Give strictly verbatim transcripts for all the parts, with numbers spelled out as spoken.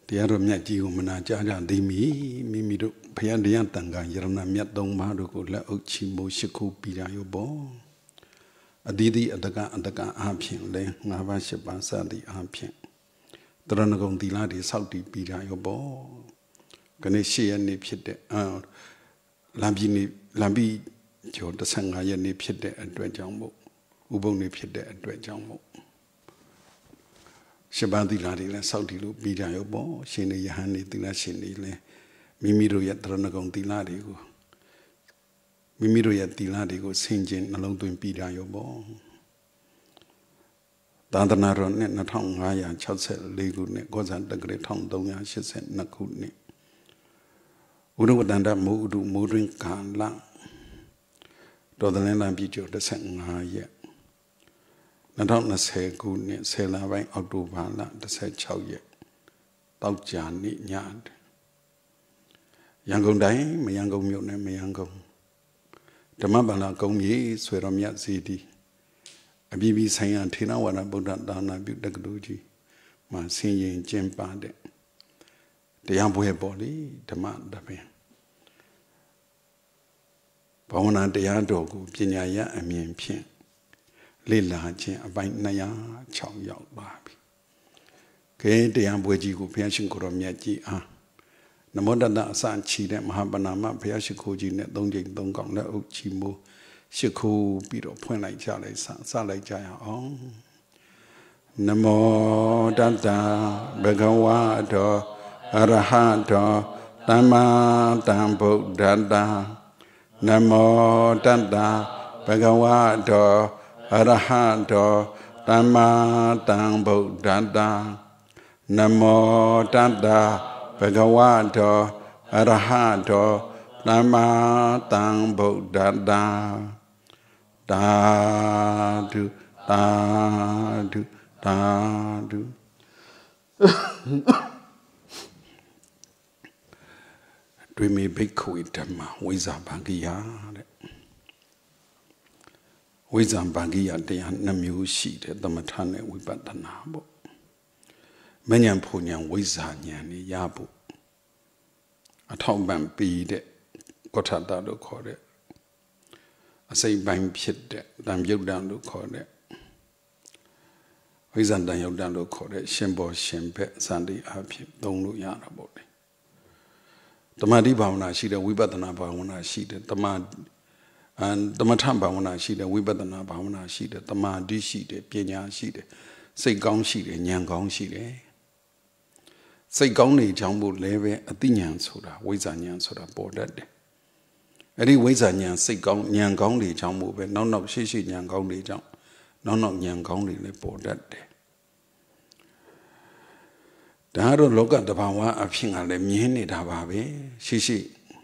တရားတော်မြတ်ကြီးကိုမနာကြားကြသည်မီမိမိတို့ဘုရားတရားတန်ခါယရဏမြတ်သုံးပါးတို့ကိုလက်အုပ်ချီမိုးရှိခိုးပြီးကြရောပေါ့အတိတိအတကအတကအားဖြင့်လဲငါးပါးရှစ်ပါးစသည်အားဖြင့်တရဏဂုံသီလတွေစောက်တည်ပြီးကြရောပေါ့ခဏရှေ့ရက်နေ့ဖြစ်တဲ့အာလမ်းပြီးနေ့လမ်းပြီးကျော်တစ်ဆယ့်ငါးရက်နေ့ဖြစ်တဲ့အတွက်ကြောင့်မို့ဥပုံနေ့ဖြစ်တဲ့အတွက်ကြောင့်မို့ရှစ်ပါးသီလတွေလည်းစောက်တည်လို့ပြီးကြရောပေါ့ရှင်နေယဟန်နေသီလရှင်နေလဲမိမိတို့ရဲ့တရဏဂုံသီလတွေကိုမိမိတို့ရဲ့သီလတွေကိုဆင်ခြင်နှလုံးသွင်းပြီးကြရောပေါ့သာသနာတော်နဲ့နှစ်ထောင်ငါးရာခြောက်ဆယ်လေးခုနှစ်ကောဇာတက္ကရာတစ်ထောင်သုံးရာရှစ်ဆယ်နှစ်ခုနှစ်ဥဒဝတ္တန္တမိုးဥဒုမိုးတွင်ကာလတော်သလင်းလံပြည်ကျော်တစ်ဆယ့်ငါးရက်နှစ်ထောင်နှစ်ဆယ်ခုနှစ်ဆယ်လပိုင်းအောက်တိုဘာလတစ်ဆယ့်ခြောက်ရက်တောက်ကြနေ့ညရန်ကုန်တိုင်းမရန်ကုန်မြို့နယ်မရန်ကုန်ဓမ္မပန္နာကုံကြီးဆွေတော်မြတ်စီတီအပြည်ပြည်ဆိုင်ရာထေရဝါဒဗုဒ္ဓသာနာပြုတက္ကသိုလ်ကြီးမှာဆင်ရင်ကျင်းပတဲ့တရားပွဲပေါ်လေဓမ္မတပင်ဘာဝနာတရားတော်ကိုပညာရအမြင်ဖြင့်လေ့လာခြင်းအပိုင်းနှစ်ရာခြောက်ရောက်ပါပြီ။ကဲတရားပွဲကြီးကိုဘုရားရှင်ကိုရောမြတ်ကြီးအားနမောတတအစချီတဲ့မဟာပဏာမဘုရားရှိခိုးကြီးနဲ့သုံးကြိမ်သုံးកောင်လက်အုပ်ချီမိုးရှိခိုးပြီးတော့ဖွင့်လိုက်ကြလိုက်စစလိုက်ကြရအောင်နမောတတဘဂဝါတောအရဟတောသမ္မာသမ္ဗုဒ္ဓတ္တနမောတတဘဂဝါတောအရဟတောသမ္မာသမ္ဗုဒ္ဓတ္တနမောတတဘဂဝါတောအရဟတောသမ္မာသမ္ဗုဒ္ဓတ္တသာဓုသာဓုသာဓုတွေ့မေဘိက္ခဝေဓမ္မဝိဇ္ဇာဗန္ကိယတဲ့ဝိဇ္ဇာဗန္ကိယတရားနှစ်မျိုးရှိတယ်သမထနဲ့ဝိပဿနာပေါ့မဉ္ဇဉ်ဖူဉ္ဇဉ်ဝိဇ္ဇာဉာဏ်นี่ရဖို့အထောက်ပံ့ပေးတဲ့ကောဋ္ဌတာလို့ခေါ်တဲ့အစိတ်ပိုင်းဖြစ်တဲ့တန်ပြုတ်တန်လို့ခေါ်တဲ့ဝိဇ္ဇာတန်ယုတ်တန်လို့ခေါ်တဲ့ရှင်ဘောရှင်ဘက်စံတိအဖြစ်သုံးလို့ရတာပေါ့လေတမာတိဘာဝနာရှိတယ်ဝိပဿနာဘာဝနာရှိတယ်တမာအန်တမထဘာဝနာရှိတယ်ဝိပဿနာဘာဝနာရှိတယ်တမာတိရှိတယ်ပညာရှိတယ်စိတ်ကောင်းရှိတယ်ဉာဏ်ကောင်းရှိတယ်စိတ်ကောင်းနေကြောင်းဖို့လည်းပဲအသိဉာဏ်ဆိုတာဝိဇ္ဇာဉာဏ်ဆိုတာပေါ်တတ်တယ်အဲ့ဒီဝိဇ္ဇာဉာဏ်စိတ်ကောင်းဉာဏ်ကောင်းနေကြောင်းဖို့ပဲနောက်နောက်ရှိရှိဉာဏ်ကောင်းနေကြောင်းနောက်နောက်ဉာဏ်ကောင်းနေလည်းပေါ်တတ်တယ်ဒါတော့လောကတဘာဝအဖြစ်ကလည်းမြင်နေတာပါပဲရှိရှိ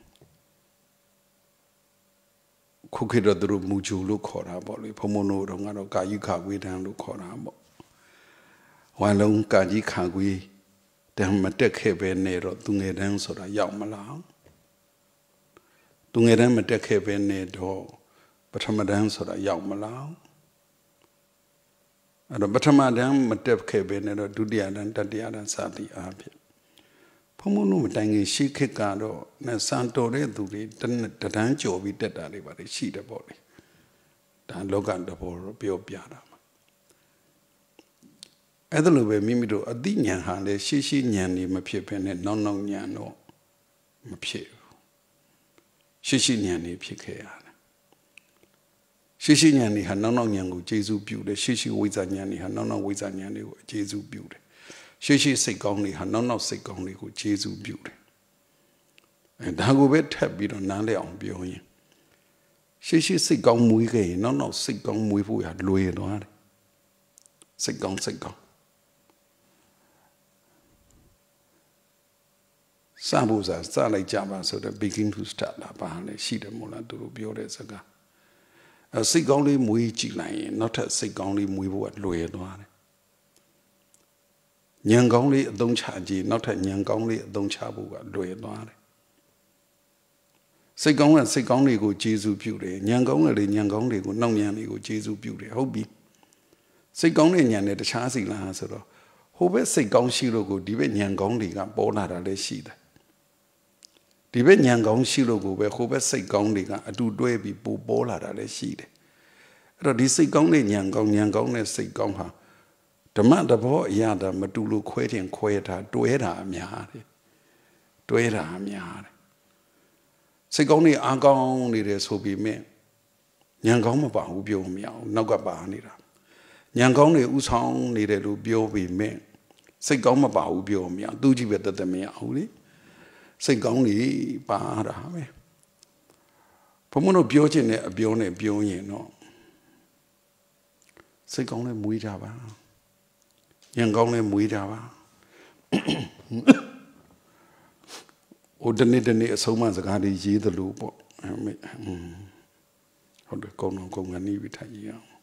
ခုခေတ်တော့သူတို့မူဂျူလို့ခေါ်တာပေါ့လေဘုံဘုံတို့တော့ကတော့ကာယိခဝေဒံလို့ခေါ်တာပေါ့ဝါလုံးကာကြီးခါကွေးတမ်းမတက်ခဲ့ပဲနဲ့တော့သူငယ်တန်းဆိုတာရောက်မလားသူငယ်တန်းမတက်ခဲ့ပဲနဲ့တော့ပထမတန်းဆိုတာရောက်မလားအဲ့တော့ပထမတန်းမတက်ခဲ့ပဲနဲ့တော့ဒုတိယတန်းတတိယတန်းစသည်အားဖြင့်ဘုံဘုံတို့မတိုင်ခင်ရှိခေတ်ကတော့နဲ့စံတော်တဲ့သူတွေတတန်းကြော်ပြီးတက်တာတွေပါလေရှိတယ်ပေါ့လေဒါလောကတဘောပြောပြတာအဲ့ဒါလိုပဲမိမိတို့အသိဉာဏ်ဟာလည်းရှိရှိဉာဏ်နေမဖြစ်ဘဲနဲ့နောက်နောက်ဉာဏ်တော့မဖြစ်ဘူးရှိရှိဉာဏ်နေဖြစ်ခဲ့ရတယ်ရှိရှိဉာဏ်နေဟာနောက်နောက်ဉာဏ်ကိုကျေစုပြုတယ်ရှိရှိဝိဇ္ဇာဉာဏ်နေဟာနောက်နောက်ဝိဇ္ဇာဉာဏ်တွေကိုကျေစုပြုတယ်ရှိရှိစိတ်ကောင်းနေဟာနောက်နောက်စိတ်ကောင်းတွေကိုကျေစုပြုတယ်အဲဒါကိုပဲထပ်ပြီးတော့နားလည်အောင်ပြောရင်ရှိရှိစိတ်ကောင်းမွေးခဲ့ရင်နောက်နောက်စိတ်ကောင်းမွေးဖို့ရလွယ်သွားတယ်စိတ်ကောင်းစိတ်ကောင်းစဖို့စားစလိုက်ကြပါဆိုတော့ begin to start လာပါလေရှိတယ်မို့လားသူတို့ပြောတဲ့စကားအဲစိတ်ကောင်းလေးမွေးကြည့်လိုက်ရင်နောက်ထပ်စိတ်ကောင်းလေးမွေးဖို့ကလွယ်သွားတယ်ဉာဏ်ကောင်းလေးအသုံးချကြည့်နောက်ထပ်ဉာဏ်ကောင်းလေးအသုံးချဖို့ကလွယ်သွားတယ်စိတ်ကောင်းကစိတ်ကောင်းတွေကိုကျေစုပြုတယ်ဉာဏ်ကောင်းကလည်းဉာဏ်ကောင်းတွေကိုနောက်ဉာဏ်တွေကိုကျေစုပြုတယ်ဟုတ်ပြီစိတ်ကောင်းတဲ့ဉာဏ်နဲ့တခြားစီလားဆိုတော့ဟိုဘက်စိတ်ကောင်းရှိလို့ကိုဒီဘက်ဉာဏ်ကောင်းတွေကပေါ်လာတာလည်းရှိတယ်ဒီဘက်ဉာဏ်ကောင်းရှိလို့ကိုပဲဟိုဘက်စိတ်ကောင်းတွေကအတူတွဲပြီးပိုပေါ်လာတာလည်းရှိတယ်အဲ့တော့ဒီစိတ်ကောင်းတဲ့ဉာဏ်ကောင်းဉာဏ်ကောင်းတဲ့စိတ်ကောင်းဟာဓမ္မတဘောအရာတာမတူလို့ခွဲတင်ခွဲတာတွဲတာအများတယ်တွဲတာအများတယ်စိတ်ကောင်းနေအားကောင်းနေတယ်ဆိုပြီးမြင်ဉာဏ်ကောင်းမပါဘူးပြောမရအောင်နောက်ကပါနေတာဉာဏ်ကောင်းနေဥဆောင်နေတယ်လို့ပြောပြီးမြင်စိတ်ကောင်းမပါဘူးပြောမရသူကြည့်ပဲတသက်မရဘူးလေစိတ်ကောင်းနေပါတာပဲဘုံမတို့ပြောခြင်းနဲ့အပြောနဲ့ပြောရင်တော့စိတ်ကောင်းနဲ့မွေးကြပါဉာဏ်ကောင်းနဲ့မွေးကြပါဟိုတနေ့တနေ့အဆုံးမစကားတွေရေးသလိုပေါ့ဟုတ်တယ်ကောင်းတော့ကောင်းကနေပြီးထိုင်ရအောင်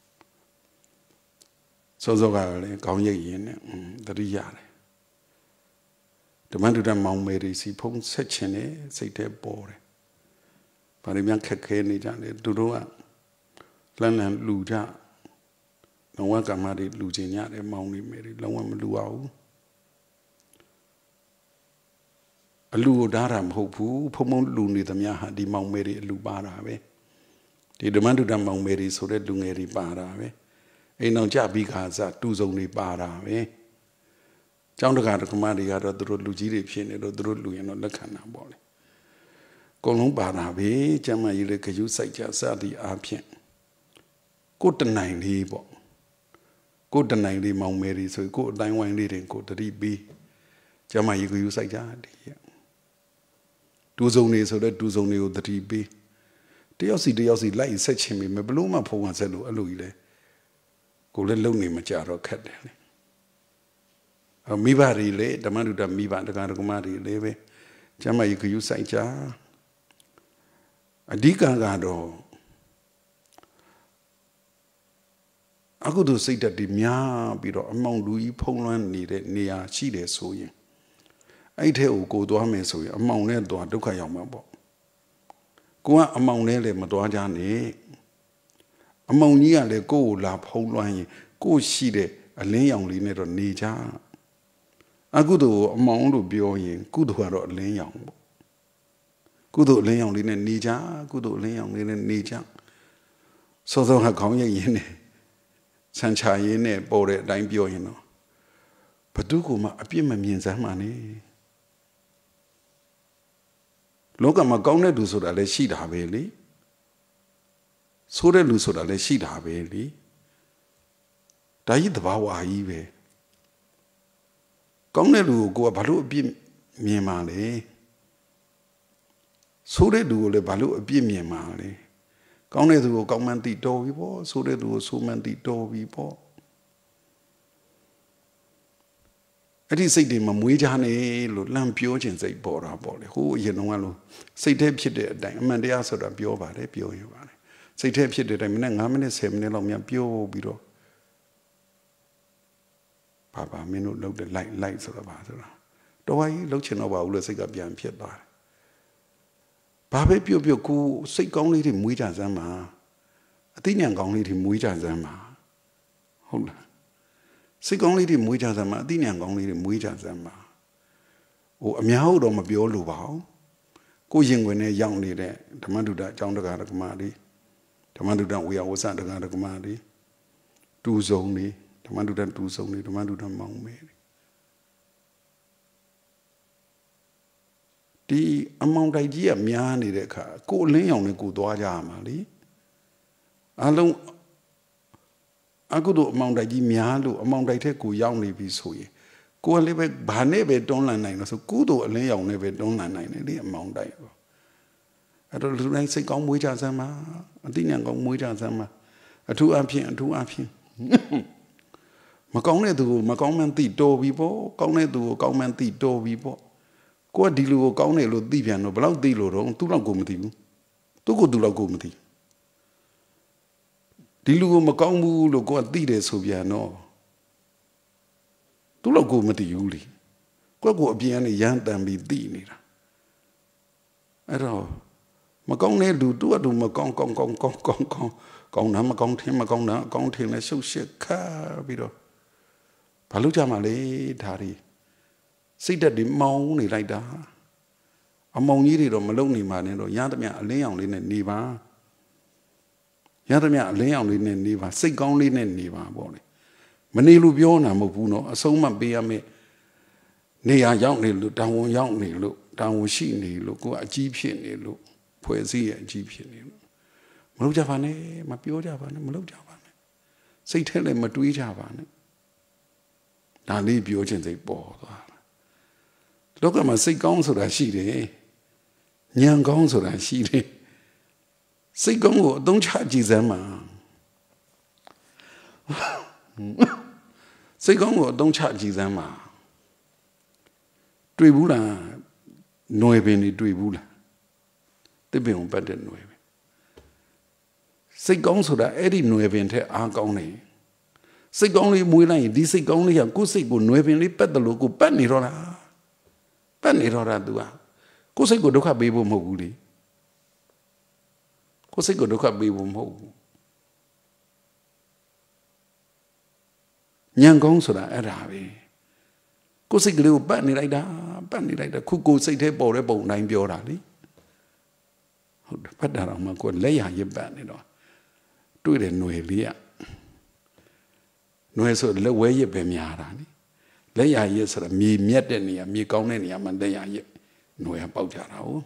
စောစောကလည်းကောင်းရိပ်ရင်နဲ့တတိရတယ်ဓမ္မတုဒ္ဓမောင်မေရီစီဖုံးဆက်ချင်တယ်စိတ်ထဲပေါ်တယ်ဘာလို့များခက်ခဲနေကြလဲသူတို့ကလန်းလန်းလူကြလောကကမ္မတွေလူချင်ရတယ်မောင်နေမေရီလုံးဝမလူအောင်အလူကိုဓာတာမဟုတ်ဘူးဖုံဖုံလူနေသမျှဟာဒီမောင်မေရီအလူပါတာပဲဒီဓမ္မတုဒ္ဓမောင်မေရီဆိုတဲ့လူငယ်တွေပါတာပဲအိမ်အောင်ကြပြီးခါစားတူစုံတွေပါတာပဲကျောင်းတကာတက္ကမတွေကတော့သူတို့လူကြီးတွေဖြစ်နေတော့သူတို့လူရင်တော့လက်ခံတာပေါ့လေအကုန်လုံးပါတာပဲကျမ်းမာရေးလေးခရုစိုက်ကြစသည်အားဖြင့်ကိုတနိုင်လေးပေါ့ကိုတနိုင်လေးမောင်မယ်လေးဆိုကိုအတိုင်းဝိုင်းလေးတွေကိုတတိပြီးကျမ်းမာရေးခရုစိုက်ကြတယ်တူစုံနေဆိုတော့တူစုံတွေကိုတတိပြီးတယောက်စီတယောက်စီလိုက်ဆက်ချင်ပြီမဘလို့မှဖုံးဝဆက်လို့အဲ့လိုကြီးလေကိုလည်းလုံနေမကြတော့ခက်တယ်လေမိဘတွေလေဓမ္မတုဒ္ဓမိဘတက္ကရာကမတွေလေပဲကျမ်းမာရေးခရုစိုက်ကြအဓိကကတော့အခုတို့စိတ်ဓာတ်တွေများပြီးတော့အမောင်လူကြီးဖုံးလွှမ်းနေတဲ့နေရာရှိတယ်ဆိုရင်အဲ့ထဲကိုကိုသွားမယ်ဆိုရင်အမောင်နဲ့သွားဒုက္ခရောက်မှာပေါ့ကိုကအမောင်နဲ့လည်းမသွားကြနဲ့အမောင်ကြီးကလည်းကိုကိုလာဖုံးလွှမ်းရင်ကိုရှိတဲ့အလင်းရောင်လေးနဲ့တော့နေကြအခုတို့အမောင်လို့ပြောရင်ကုသိုလ်ကတော့အလင်းရောင်ပေါ့ကုသိုလ်အလင်းရောင်လေးနဲ့နေကြကုသိုလ်အလင်းရောင်လေးနဲ့နေကြစောစောကခေါင်းရိပ်ရင်းနဲ့ဆန်ချရင်းနဲ့ပေါ်တဲ့အတိုင်းပြောရင်တော့ဘသူကမှအပြစ်မမြင်စမ်းမှနေလောကမှာကောင်းတဲ့လူဆိုတာလည်းရှိတာပဲလေဆိုးတဲ့လူဆိုတာလည်းရှိတာပဲလေဒါကြီးသဘာဝကြီးပဲကောင်းတဲ့လူကိုကဘာလို့အပြစ်မြင်မှာလဲဆိုးတဲ့လူကိုလည်းဘာလို့အပြစ်မြင်မှာလဲကောင်းတဲ့သူကိုကောင်းမှန်းသိတော်ပြီပေါ့ဆိုးတဲ့သူကိုဆိုးမှန်းသိတော်ပြီပေါ့အဲ့ဒီစိတ်တွေမမွေးကြနဲ့လို့လမ်းပြောခြင်းစိတ်ပေါ်တာပေါ့လေဟိုအရင်တုန်းကလို့စိတ်ထဲဖြစ်တဲ့အတိုင်းအမှန်တရားဆိုတာပြောပါတယ်ပြောရပါတယ်စိတ်ထဲဖြစ်တဲ့အတိုင်းမနေ့၅မိနစ်ဆယ်မိနစ်လောက်များပြောပြီးတော့ဘာဘာမင်းတို့လောက်တဲ့လိုက်လိုက်ဆိုတာပါဆိုတာတော်ဝါကြီးလောက်ချင်တော့ပါဘူးလို့စိတ်ကပြန်ဖြစ်သွားတယ်ဘာပဲပြောပြောကိုစိတ်ကောင်းလေးတွေမွေးကြစမ်းပါအသိဉာဏ်ကောင်းလေးတွေမွေးကြစမ်းပါဟုတ်လားစိတ်ကောင်းလေးတွေမွေးကြစမ်းပါအသိဉာဏ်ကောင်းလေးတွေမွေးကြစမ်းပါဟိုအများဟုတ်တော့မပြောလို့ပါဘူးကိုရင်ခွင်နဲ့ရောက်နေတဲ့ဓမ္မတုဒ္ဒအကြောင်းတရားဓမ္မတွေဓမ္မတုဒ္ဒဝေယဝဆတရားဓမ္မတွေတူစုံတွေဓမ္မတုဒ္ဒတူစုံတွေဓမ္မတုဒ္ဒမောင်းမယ်ဒီအမောင်တိုက်ကြီးကများနေတဲ့အခါကိုအလင်းရောင်နဲ့ကိုသွားကြရမှာလေအလုံးအခုတို့အမောင်တိုက်ကြီးများလို့အမောင်တိုက်ထက်ကိုရောက်နေပြီဆိုရင်ကိုယ်လည်းပဲဘာနဲ့ပဲတွန်းလှန်နိုင်လို့ဆိုကုသိုလ်အလင်းရောင်နဲ့ပဲတွန်းလှန်နိုင်တယ်လေအမောင်တိုက်ပေါ့အဲ့တော့လူတိုင်းစိတ်ကောင်းမွေးကြစမ်းပါအသိဉာဏ်ကောင်းမွေးကြစမ်းပါအထူးအဖြစ်အထူးအဖြစ်မကောင်းတဲ့သူကိုမကောင်းမှန်းသိတော်ပြီပေါ့ကောင်းတဲ့သူကိုကောင်းမှန်းသိတော်ပြီပေါ့ကိုကဒီလူကိုကောင်းတယ်လို့သိပြန်တော့ဘယ်လောက်သိလို့တော့သူ့လောက်ကိုမသိဘူးသူ့ကိုသူ့လောက်ကိုမသိဒီလူကိုမကောင်းဘူးလို့ကိုကသိတယ်ဆိုပြန်တော့သူ့လောက်ကိုမသိဘူးလေကိုကကိုအပြင်ကနေရမ်းတန်ပြီးသိနေတာအဲ့တော့မကောင်းတဲ့လူသူ့အတူမကောင်းကောင်းကောင်းကောင်းကောင်းကောင်းကောင်းတာမကောင်းထင်မကောင်းတာအကောင်းထင်လဲရှုပ်ရှက်ခါပြီးတော့ Balu Jamale, Tari. Say that the moan like that. Among you, Maloney man, or Yadamia lay on in Niva. Yadamia lay on in Niva, sick only in Niva, body. Manilu Biona Mobuno, a soma be a me. Nea young look, down young look, down she look, go a jeep shin look, poesy and jeep shin. Malujavane, my pure Javane, Malujavane. Say tell him a tweet Javane. Now leave your gently ball. Look at my sick gone so that she day. Young gone so that she day. Sick gone, don't charge them. Sick gone, don't charge them. Tribula, nueve ni tribula. Te be un pate nueve. Sick gone so that Eddie nueve ente are gone. Sick only muila, this sick only a good sick good nueve ni pet the local panirona. Panirora dua. Cos'è che do cabevo moguli? Cos'è che do cabevo mogu? Nyangong soda arabe. Cos'è che devo panni like da, panni like da, cucco sei te bore bon nine biorali. Padara ma con lei ha gli panni no. Tu eri noi via. Noi so le way per miarani. Lei ha gli sarà mi mietenia, mi caunenia, ma lei ha gli. Noi a paugiarao.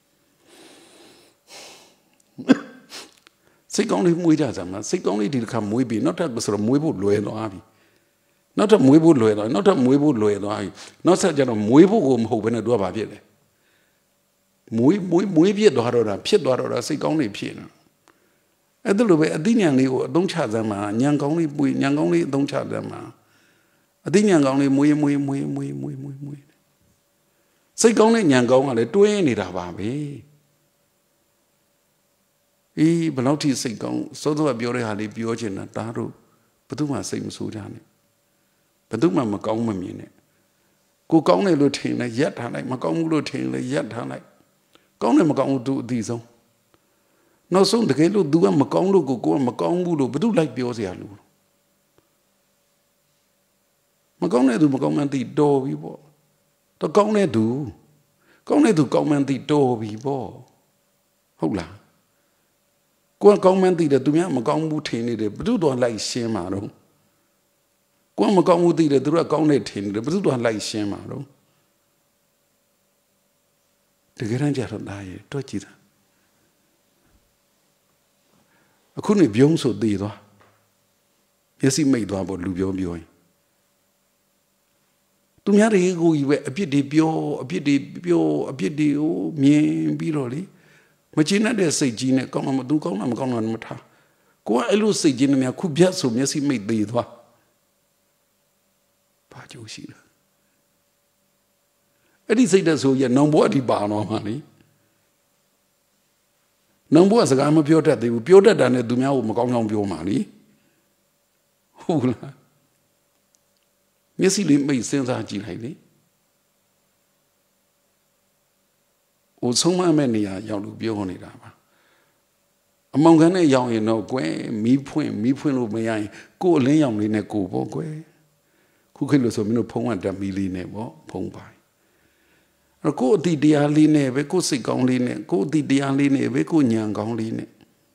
Secondo muy da sama, secondo di ka muy bi, not a sort of muy bu lo no abi. Not a muy bu lo, not a muy bu lo no abi. Not a jano muy bu go ho bene do ba piede. Muy muy muy piede do haro da, piede do haro da secondo piede no. E do lo be adinyang ni go dong cha sama, nyang gong ni bui, nyang gong ni dong cha sama. Adinyang gong ni muy muy muy muy muy muy muy. Say gong ni nyang gong ale twe ni da ba be. E belauti say gong so do bio re ha li bio chin na ta ru batu ma sai ma so ja ne. Batu ma ma kaung ma myin ne. Ko kaung ne lo thin le yat tha lai, ma kaung lo thin le yat tha lai. Kaung ne ma kaung tu ti song.နောက်ဆုံးတကယ်လို့ तू ကမကောင်းလို့ကိုကိုကမကောင်းဘူးလို့ဘယ်သူလိုက်ပြောစရာလို့မကောင်းတဲ့သူမကောင်းမှန်းသိတော်ပြီပေါ့တော့ကောင်းတဲ့သူကောင်းတဲ့သူကောင်းမှန်းသိတော်ပြီပေါ့ဟုတ်လားကိုကကောင်းမှန်းသိတယ်သူများမကောင်းဘူးထင်နေတယ်ဘယ်သူတော့လိုက်ရှင်းမှာတော့ကိုကမကောင်းဘူးသိတယ်သူကကောင်းတယ်ထင်နေတယ်ဘယ်သူတော့လိုက်ရှင်းမှာတော့တကယ်တမ်းကြတော့ဒါရဲ့တွက်ကြည့်တာအခုနေပြုံးဆိုသေးသွားမျက်စိမိတ်သွားပေါ့လူပြောပြောရင်သူများတွေကိုကြီးပဲအပြစ်တွေပြောအပြစ်တွေပြောအပြစ်တွေကိုမြင်ပြီးတော့လေမကျေနပ်တဲ့စိတ်ကြီးနဲ့ကောင်းမှမသူကောင်းမှမကောင်းမှမထားကိုကအဲ့လိုစိတ်ကြီးနဲ့များခုပြတ်ဆိုမျက်စိမိတ်သေးသွားဘာကြိုးရှိလဲအဲ့ဒီစိတ်တဲ့ဆိုရနောင်ဘောအထိပါတော့မှလေနောင်ဘောစကားမပြောတတ်သေးဘူးပြောတတ်တာနဲ့သူများကိုမကောင်းကောင်းပြောမှလေဟုတ်လားမျက်စိလေးမိတ်စဉ်းစားကြည့်လိုက်လေဟိုဆုံးမမဲ့နေရာရောက်လို့ပြောနေတာပါအမောင်ခန်းနဲ့ရောက်ရင်တော့ကွယ်မီးဖွင့်မီးဖွင့်လို့မရရင်ကိုယ်အလင်းရောင်လေးနဲ့ကိုပေါ့ကွယ်ခုခေတ်လို့ဆိုမင်းတို့ဖုံးကတက်မီးလေးနဲ့ပေါ့ဖုံးပါအဲ့ကိုယ်အတိတရားလေးနဲ့ပဲကိုယ်စိတ်ကောင်းလေးနဲ့ကိုယ်အတိတရားလေးနဲ့ပဲကိုယ်ဉာဏ်ကောင်းလေးနဲ့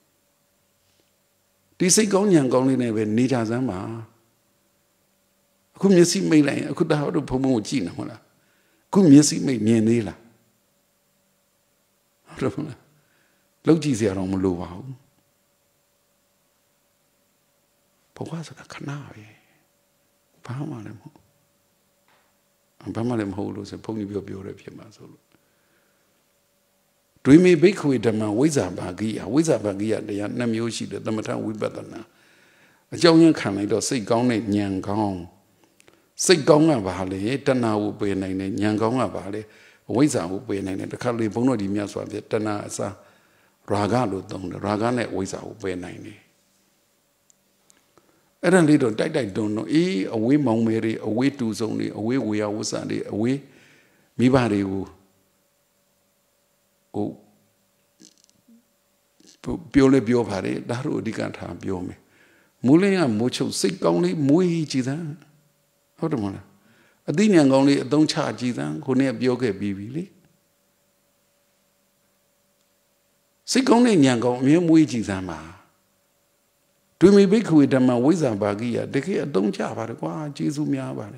ဒီစိတ်ကောင်းဉာဏ်ကောင်းလေးနဲ့ပဲနေကြစမ်းပါအခုမျက်စိမိတ်လိုက်အခုဒါတို့ဘုံဘုံကိုကြည့်နေမလားအခုမျက်စိမိတ်မြင်သေးလားဟုတ်တယ်မလားလောက်ကြည့်စရာတော့မလိုပါဘူးဘဝဆိုတာခဏပဲဘာမှလည်းမဟုတ်ဘာမှလည်းမဟုတ်လို့ဆိုဘုန်းကြီးပြောပြောရဖြစ်မှာဆိုလို့တွေးမိဘိက္ခွေဓမ္မဝိဇ္ဇာဘာဂိယဝိဇ္ဇာဘာဂိယတရားနှစ်မျိုးရှိတယ်သမထဝိပဿနာအကြောင်းရင်းခံလိုက်တော့စိတ်ကောင်းတဲ့ဉာဏ်ကောင်းစိတ်ကောင်းကဘာလဲတဏှာကိုပယ်နိုင်တယ်ဉာဏ်ကောင်းကဘာလဲဝိဇ္ဇာကိုပယ်နိုင်တယ်တခါလေဘုန်းတော်ဒီမြတ်စွာဘုရားတဏှာအစားရာဂလို့သုံးတယ်ရာဂနဲ့ဝိဇ္ဇာကိုပယ်နိုင်တယ်အဲ့ဒါလေးတော့တိုက်တိုက်တွန်းတော့အေးအဝေးမောင်မယ်တွေအဝေးတူဆုံးတွေအဝေးဝေယဝဆန်တွေအဝေးမိဘတွေကိုဟိုပြောလဲပြောပါတယ်ဒါတို့အဓိကထားပြောမယ်မူလင်းကမိုးချုပ်စိတ်ကောင်းလေးမွေးကြည်သားဟုတ်တယ်မလားအသိဉာဏ်ကောင်းလေးအသုံးချကြည့်သမ်းခုနကပြောခဲ့ပြီးပြီလေစိတ်ကောင်းတဲ့ဉာဏ်ကောင်းအမြဲမွေးကြည့်သမ်းပါတွေ့မိဘိက္ခဝေဓမ္မဝိဇ္ဇာဘာကိယတကယ်အသုံးချပါတယ်ကွာကျေးဇူးများပါတယ်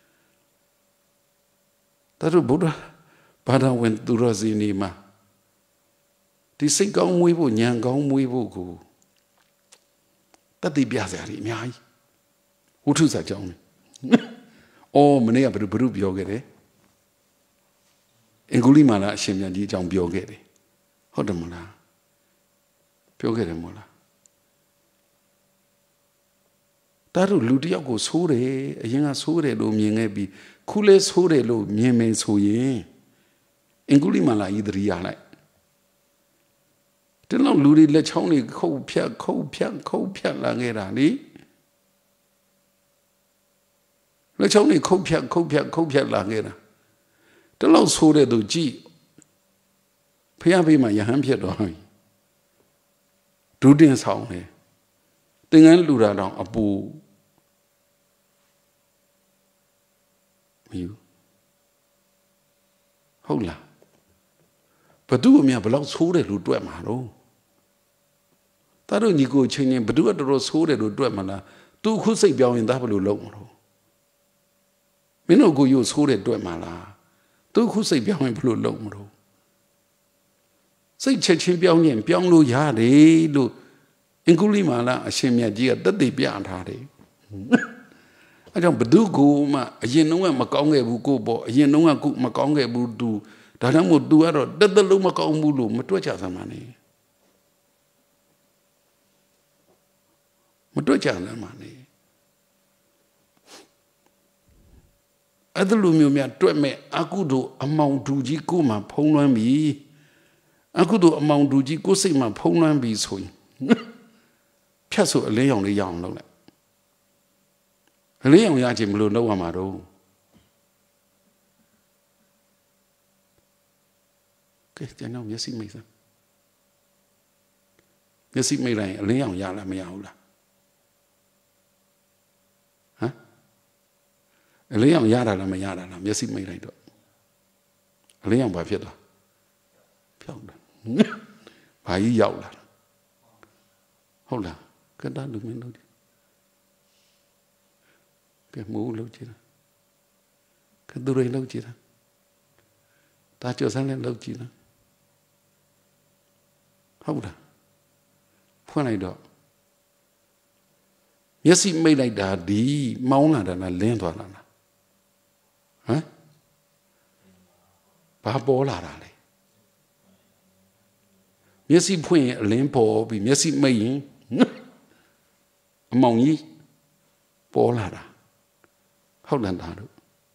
ဒါတို့ဗုဒ္ဓဘာသာဝင်သူတော်စင်နေမှာဒီစိတ်ကောင်းမွေးဖို့ဉာဏ်ကောင်းမွေးဖို့ကိုတတ်သိပြစရာတွေအများကြီးဝုထုစာကြောင်းလေအော်မနေ့ကဘယ်လိုဘယ်လိုပြောခဲ့တယ်အင်္ဂုလိမာလာအရှင်မြတ်ကြီးအကြောင်းပြောခဲ့တယ်ဟုတ်တယ်မလားပြောခဲ့တယ်မဟုတ်လားဒါတို့လူတယောက်ကိုဆိုးတယ်အရင်ကဆိုးတယ်လို့မြင်ခဲ့ပြီးခုလဲဆိုးတယ်လို့မြင်မယ်ဆိုရင်အင်္ဂုလိမာလာကြီးသတိရလိုက်တလောက်လူတွေလက်ချောင်းတွေခုတ်ဖြတ်ခုတ်ဖြတ်ခုတ်ဖြတ်လာခဲ့တာလေလက်ချောင်းတွေခုတ်ဖြတ်ခုတ်ဖြတ်ခုတ်ဖြတ်လာခဲ့တာတလောက်ဆိုးတဲ့သူကြည့်ဖျားပေးမှယဟန်ဖြစ်တော့ဒုတင်ဆောင်တယ်သင်္ကန်းလူတာတောင်အပူမယူဟုတ်လားဘသူအမြဘလောက်ဆိုးတယ်လို့တွက်မှာတော့ဒါတို့ညီကိုချင်းချင်းဘသူကတော်တော်ဆိုးတယ်လို့တွက်မှာလားသူခုစိတ်ပြောင်းရင်ဒါဘလို့လုံးမလို့မင်းတို့ကိုယူဆိုးတယ်တွက်မှာလားသူခုစိတ်ပြောင်းရင်ဘလို့လုံးမလို့စိတ်ချက်ချင်းပြောင်းရင်ပြောင်းလို့ရတယ်လို့အင်္ဂုလိမာလာအရှင်မြတ်ကြီးကတက်တည်ပြထားတယ်အဲကြောင့်ဘသူကိုမှအရင်တုန်းကမကောင်းခဲ့ဘူးကိုပေါ့အရင်တုန်းကကိုမကောင်းခဲ့ဘူးသူဒါကြောင့်မို့ तू ကတော့တက်တက်လုံးမကောင်းဘူးလို့မတွက်ကြစမ်းပါနဲ့မတွက်ကြစမ်းပါနဲ့အဲ့ဒါလိုမျိုးများတွက်မဲ့အကုသို့အမောင်တူကြီးကိုမှဖုံးလွှမ်းပြီအကုသို့အမောင်တူကြီးကိုစိတ်မှဖုံးလွှမ်းပြီဆိုရင်ဖြတ်ဆိုအလင်းရောင်လေးရအောင်လုပ်လိုက်အလင်းရောင်ရချင်မလို့လုပ်ရမှာတော့ကဲကျွန်တော်မျက်စိမိတ်စမ်းမျက်စိမိတ်လိုက်အလင်းရောင်ရလားမရဘူးလားဟမ်အလင်းရောင်ရတာလားမရတာလားမျက်စိမိတ်လိုက်တော့အလင်းရောင်ဘာဖြစ်သွားဖြောက်တယ်ဘာကြီးရောက်လာဟုတ်လားကတလူမင်းတို့ကဲမိုးလောက်ကြည့်တာကသူရိလောက်ကြည့်တာဒါကြောင့်ဆန်းလည်းလောက်ကြည့်တာဟုတ်လားဖွင့်လိုက်တော့မျက်စိမိတ်လိုက်တာဒီမောင်းလာတာလားလင်းသွားတာလားဟမ်ဘာပေါ်လာတာလဲမျက်စိဖွင့်ရင်အလင်းပေါ်ပြီးမျက်စိမိတ်ရင်အမောင်ကြီးပေါ်လာတာဟုတ်လားဒါတို့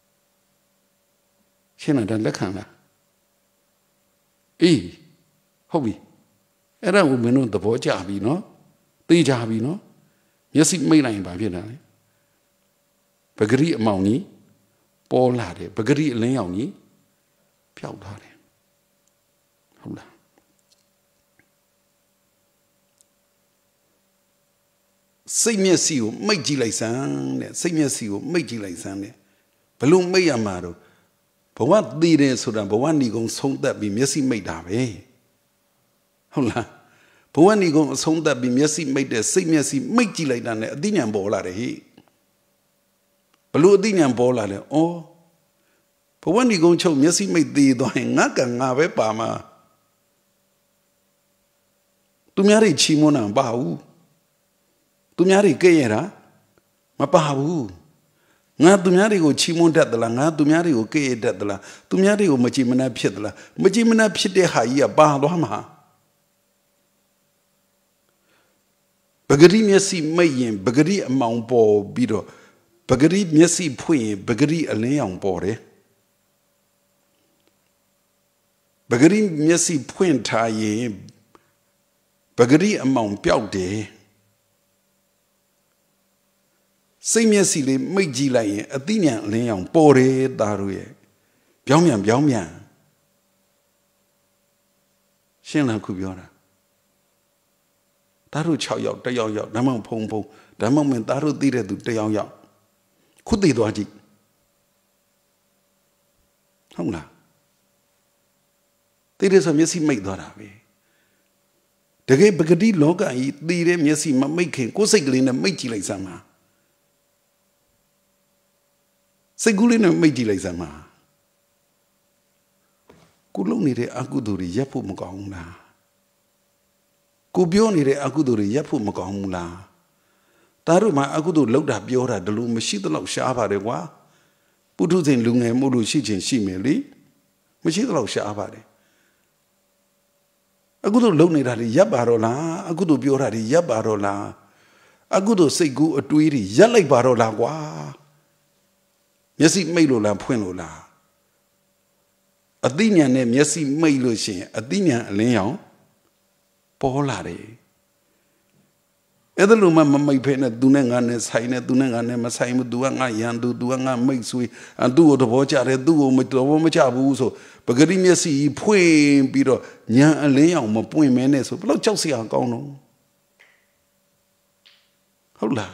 ရှင်းတာလက်ခံလားအေးဟုတ်ပြီအဲ့ဒါကိုမင်းတို့သဘောကျပြီနော်သိကြပြီနော်မျက်စိမိတ်လိုက်ရင်ဘာဖြစ်တာလဲပဂရိအမောင်ကြီးပေါ်လာတယ်ပဂရိအလင်းရောင်ကြီးပျောက်သွားတယ်ဟုတ်လားစိတ်မျက်စိကိုမိတ်ကြည့်လိုက်စမ်းတဲ့စိတ်မျက်စိကိုမိတ်ကြည့်လိုက်စမ်းတဲ့ဘလို့မိတ်ရမှာတော့ဘဝတည်တယ်ဆိုတာဘဝဏီကုံဆုံးသက်ပြီးမျက်စိမိတ်တာပဲဟုတ်လားဘဝဏီကုံအဆုံးသက်ပြီးမျက်စိမိတ်တဲ့စိတ်မျက်စိမိတ်ကြည့်လိုက်တာနဲ့အသိဉာဏ်ပေါ်လာတယ်ဟိဘလို့အသိဉာဏ်ပေါ်လာလဲဩဘဝဏီကုံချုပ်မျက်စိမိတ်တည်သွားရင်ငါကငါပဲပါမှာသူများတွေချီးမွမ်းတာမပါဘူးသူများတွေကဲ့ရတာမပါဘူးငါသူများတွေကိုချီးမွမ်းတတ်သလားငါသူများတွေကိုကဲ့ရတတ်သလားသူများတွေကိုမကြည်မနှက်ဖြစ်သလားမကြည်မနှက်ဖြစ်တဲ့ဟာကြီးကပါသွားမှာပဂရိမျက်စိမိတ်ရင်ပဂရိအမောင်ပေါ်ပြီးတော့ပဂရိမျက်စိဖွင့်ရင်ပဂရိအလင်းရောင်ပေါ်တယ်ပဂရိမျက်စိဖွင့်ထားရင်ပဂရိအမောင်ပျောက်တယ်စိတ်မျက်စိလေးမိတ်ကြည့်လိုက်ရင်အသိဉာဏ်အလင်းရောင်ပေါ်တယ်သားတို့ရဲ့ပြောင်းပြန်ပြောင်းပြန်ရှင်းလားခုပြောတာသားတို့၆ယောက်တစ်ယောက်ယောက်ဓမ္မဖုံဖုံဓမ္မမင်းသားတို့သိတဲ့သူတစ်ယောက်ယောက်ခုတည်သွားကြည့်ဟုတ်လားတည်တယ်ဆိုမျက်စိမိတ်သွားတာပဲတကယ်ပဂတိလောကကြီးတည်တဲ့မျက်စိမမိတ်ခင်ကိုယ်စိတ်ကလေးနဲ့မိတ်ကြည့်လိုက်စမ်းပါစိတ်ကူးလေးနဲ့မိတ်ကြည့်လိုက်စမ်းပါကိုလုံနေတဲ့အကုသိုလ်တွေရပ်ဖို့မကောင်းဘူးလားကိုပြောနေတဲ့အကုသိုလ်တွေရပ်ဖို့မကောင်းဘူးလားဒါတို့မှအကုသိုလ်လောက်တာပြောတာဒီလိုမရှိသလောက်ရှားပါတယ်ကွာပုထုဇဉ်လူငယ်မို့လို့ရှိချင်းရှိမယ်လေမရှိသလောက်ရှားပါတယ်အကုသိုလ်လုံနေတာတွေရပ်ပါတော့လားအကုသိုလ်ပြောတာတွေရပ်ပါတော့လားအကုသိုလ်စိတ်ကူးအတွေးတွေရပ်လိုက်ပါတော့လားကွာမျက်စိမိတ်လို့လားဖွင့်လို့လားအသိဉာဏ်နဲ့မျက်စိမိတ်လို့ရှိရင်အသိဉာဏ်အလင်းရောင်ပေါ်လာတယ်အဲ့ဒါလိုမှမမိတ်ဖဲနဲ့သူနဲ့ငါနဲ့ဆိုင်နဲ့သူနဲ့ငါနဲ့မဆိုင်ဘူး तू ကငါရန်သူ तू ကငါမိတ်ဆွေအတူကိုသဘောကျတယ်သူ့ကိုမသဘောမကျဘူးဆိုပဂတိမျက်စိဖွင့်ပြီးတော့ဉာဏ်အလင်းရောင်မပွင့်မဲနဲ့ဆိုဘယ်လောက်ကြောက်စရာကောင်းတော့ဟုတ်လား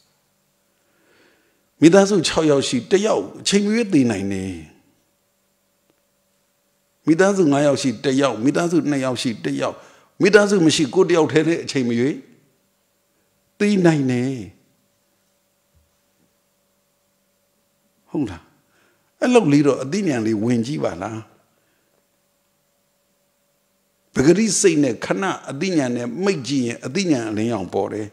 မိသားစု၆ယောက်ရှိတစ်ယောက်အချိန်မရွေးတည်နိုင်တယ်မိသားစု၅ယောက်ရှိတစ်ယောက်မိသားစု၂ယောက်ရှိတစ်ယောက်မိသားစုမရှိကိုတစ်ယောက်ထဲတဲ့အချိန်မရွေးတည်နိုင်တယ်ဟုတ်လားအဲ့လောက်လေးတော့အသိဉာဏ်လေးဝင်ကြည့်ပါလားပဂရိစိတ်နဲ့ခဏအသိဉာဏ်နဲ့မိတ်ကြည့်ရင်အသိဉာဏ်အလင်းရောင်ပေါ်တယ်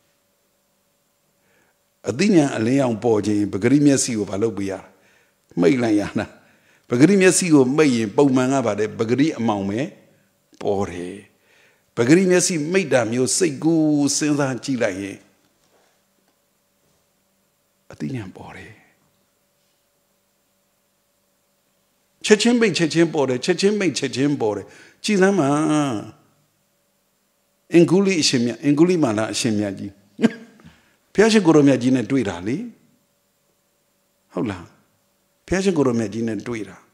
အသိဉာဏ်အလင်းရောင်ပေါ်ခြင်းပဂရိမျက်စိကိုမလုပ်ပြရမိတ်လိုက်ရနာပဂရိမျက်စိကိုမိတ်ရင်ပုံမှန်ကပါတယ်ပဂရိအမောင်ပဲပေါ်တယ်ပဂရိမျက်စိမိတ်တာမျိုးစိတ်ကူးစဉ်းစားကြည့်လိုက်ရင်အသိဉာဏ်ပေါ်တယ်ချက်ချင်းမိတ်ချက်ချင်းပေါ်တယ်ချက်ချင်းမိတ်ချက်ချင်းပေါ်တယ်ကြည်စမ်းမှာအင်္ဂုလိအရှင်မြတ်အင်္ဂုလိမာလာအရှင်မြတ်ကြီးဘုရားရှင်ကိုရောမြတ်ကြီးနဲ့တွေ့တာလေဟုတ်လားဘုရားရှင်ကိုရောမြတ်ကြီးနဲ့တွေ့တာ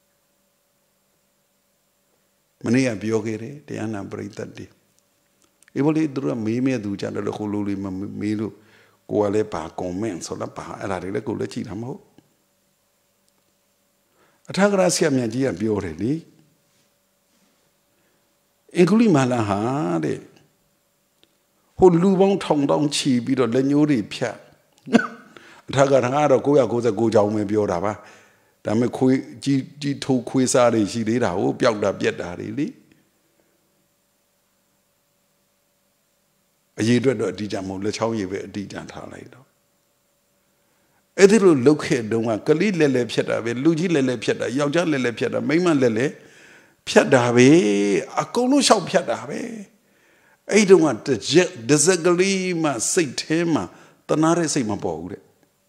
မနေ့ကပြောခဲ့တယ်တရားနာပရိသတ်တွေအေးဘလေးသူတို့ကမေးမြဲသူကြတယ်လို့ဟိုလိုလေးမမေးလို့ကိုကလည်းဘာကွန်မန့်ဆိုတော့ဘာအဲ့ဒါတွေလည်းကိုလည်းကြည့်တာမဟုတ်အထာဂရဆရာမြတ်ကြီးကပြောတယ်လေအင်္ဂုလိမာလာဟာတဲ့ဟိုလူပေါင်းထောင်တောင်းချီပြီးတော့လက်ညိုးတွေဖြတ်အထာဂရကတော့၉၉၉ကြောင်းပဲပြောတာပါဒါပေမဲ့ခွေးကြီးကြီးထိုးခွေးစားတွေရှိသေးတာဟိုပျောက်တာပြက်တာတွေလေအရေးအတွက်တော့အတိအကျမဟုတ်လက်ချောင်းရည်ပဲအတိအကျထားလိုက်တော့အဲ့ဒီလိုလုတ်ခဲ့တုန်းကကလေးလဲလဲဖြတ်တာပဲလူကြီးလဲလဲဖြတ်တာယောက်ျားလဲလဲဖြတ်တာမိန်းမလဲလဲဖြတ်တာပဲအကုန်လုံးရှောက်ဖြတ်တာပဲအဲ့တုန်းကတကြက်ဒဇက်ကလေးမှစိတ်ထဲမှာတနာတဲ့စိတ်မပေါ်ဘူးတဲ့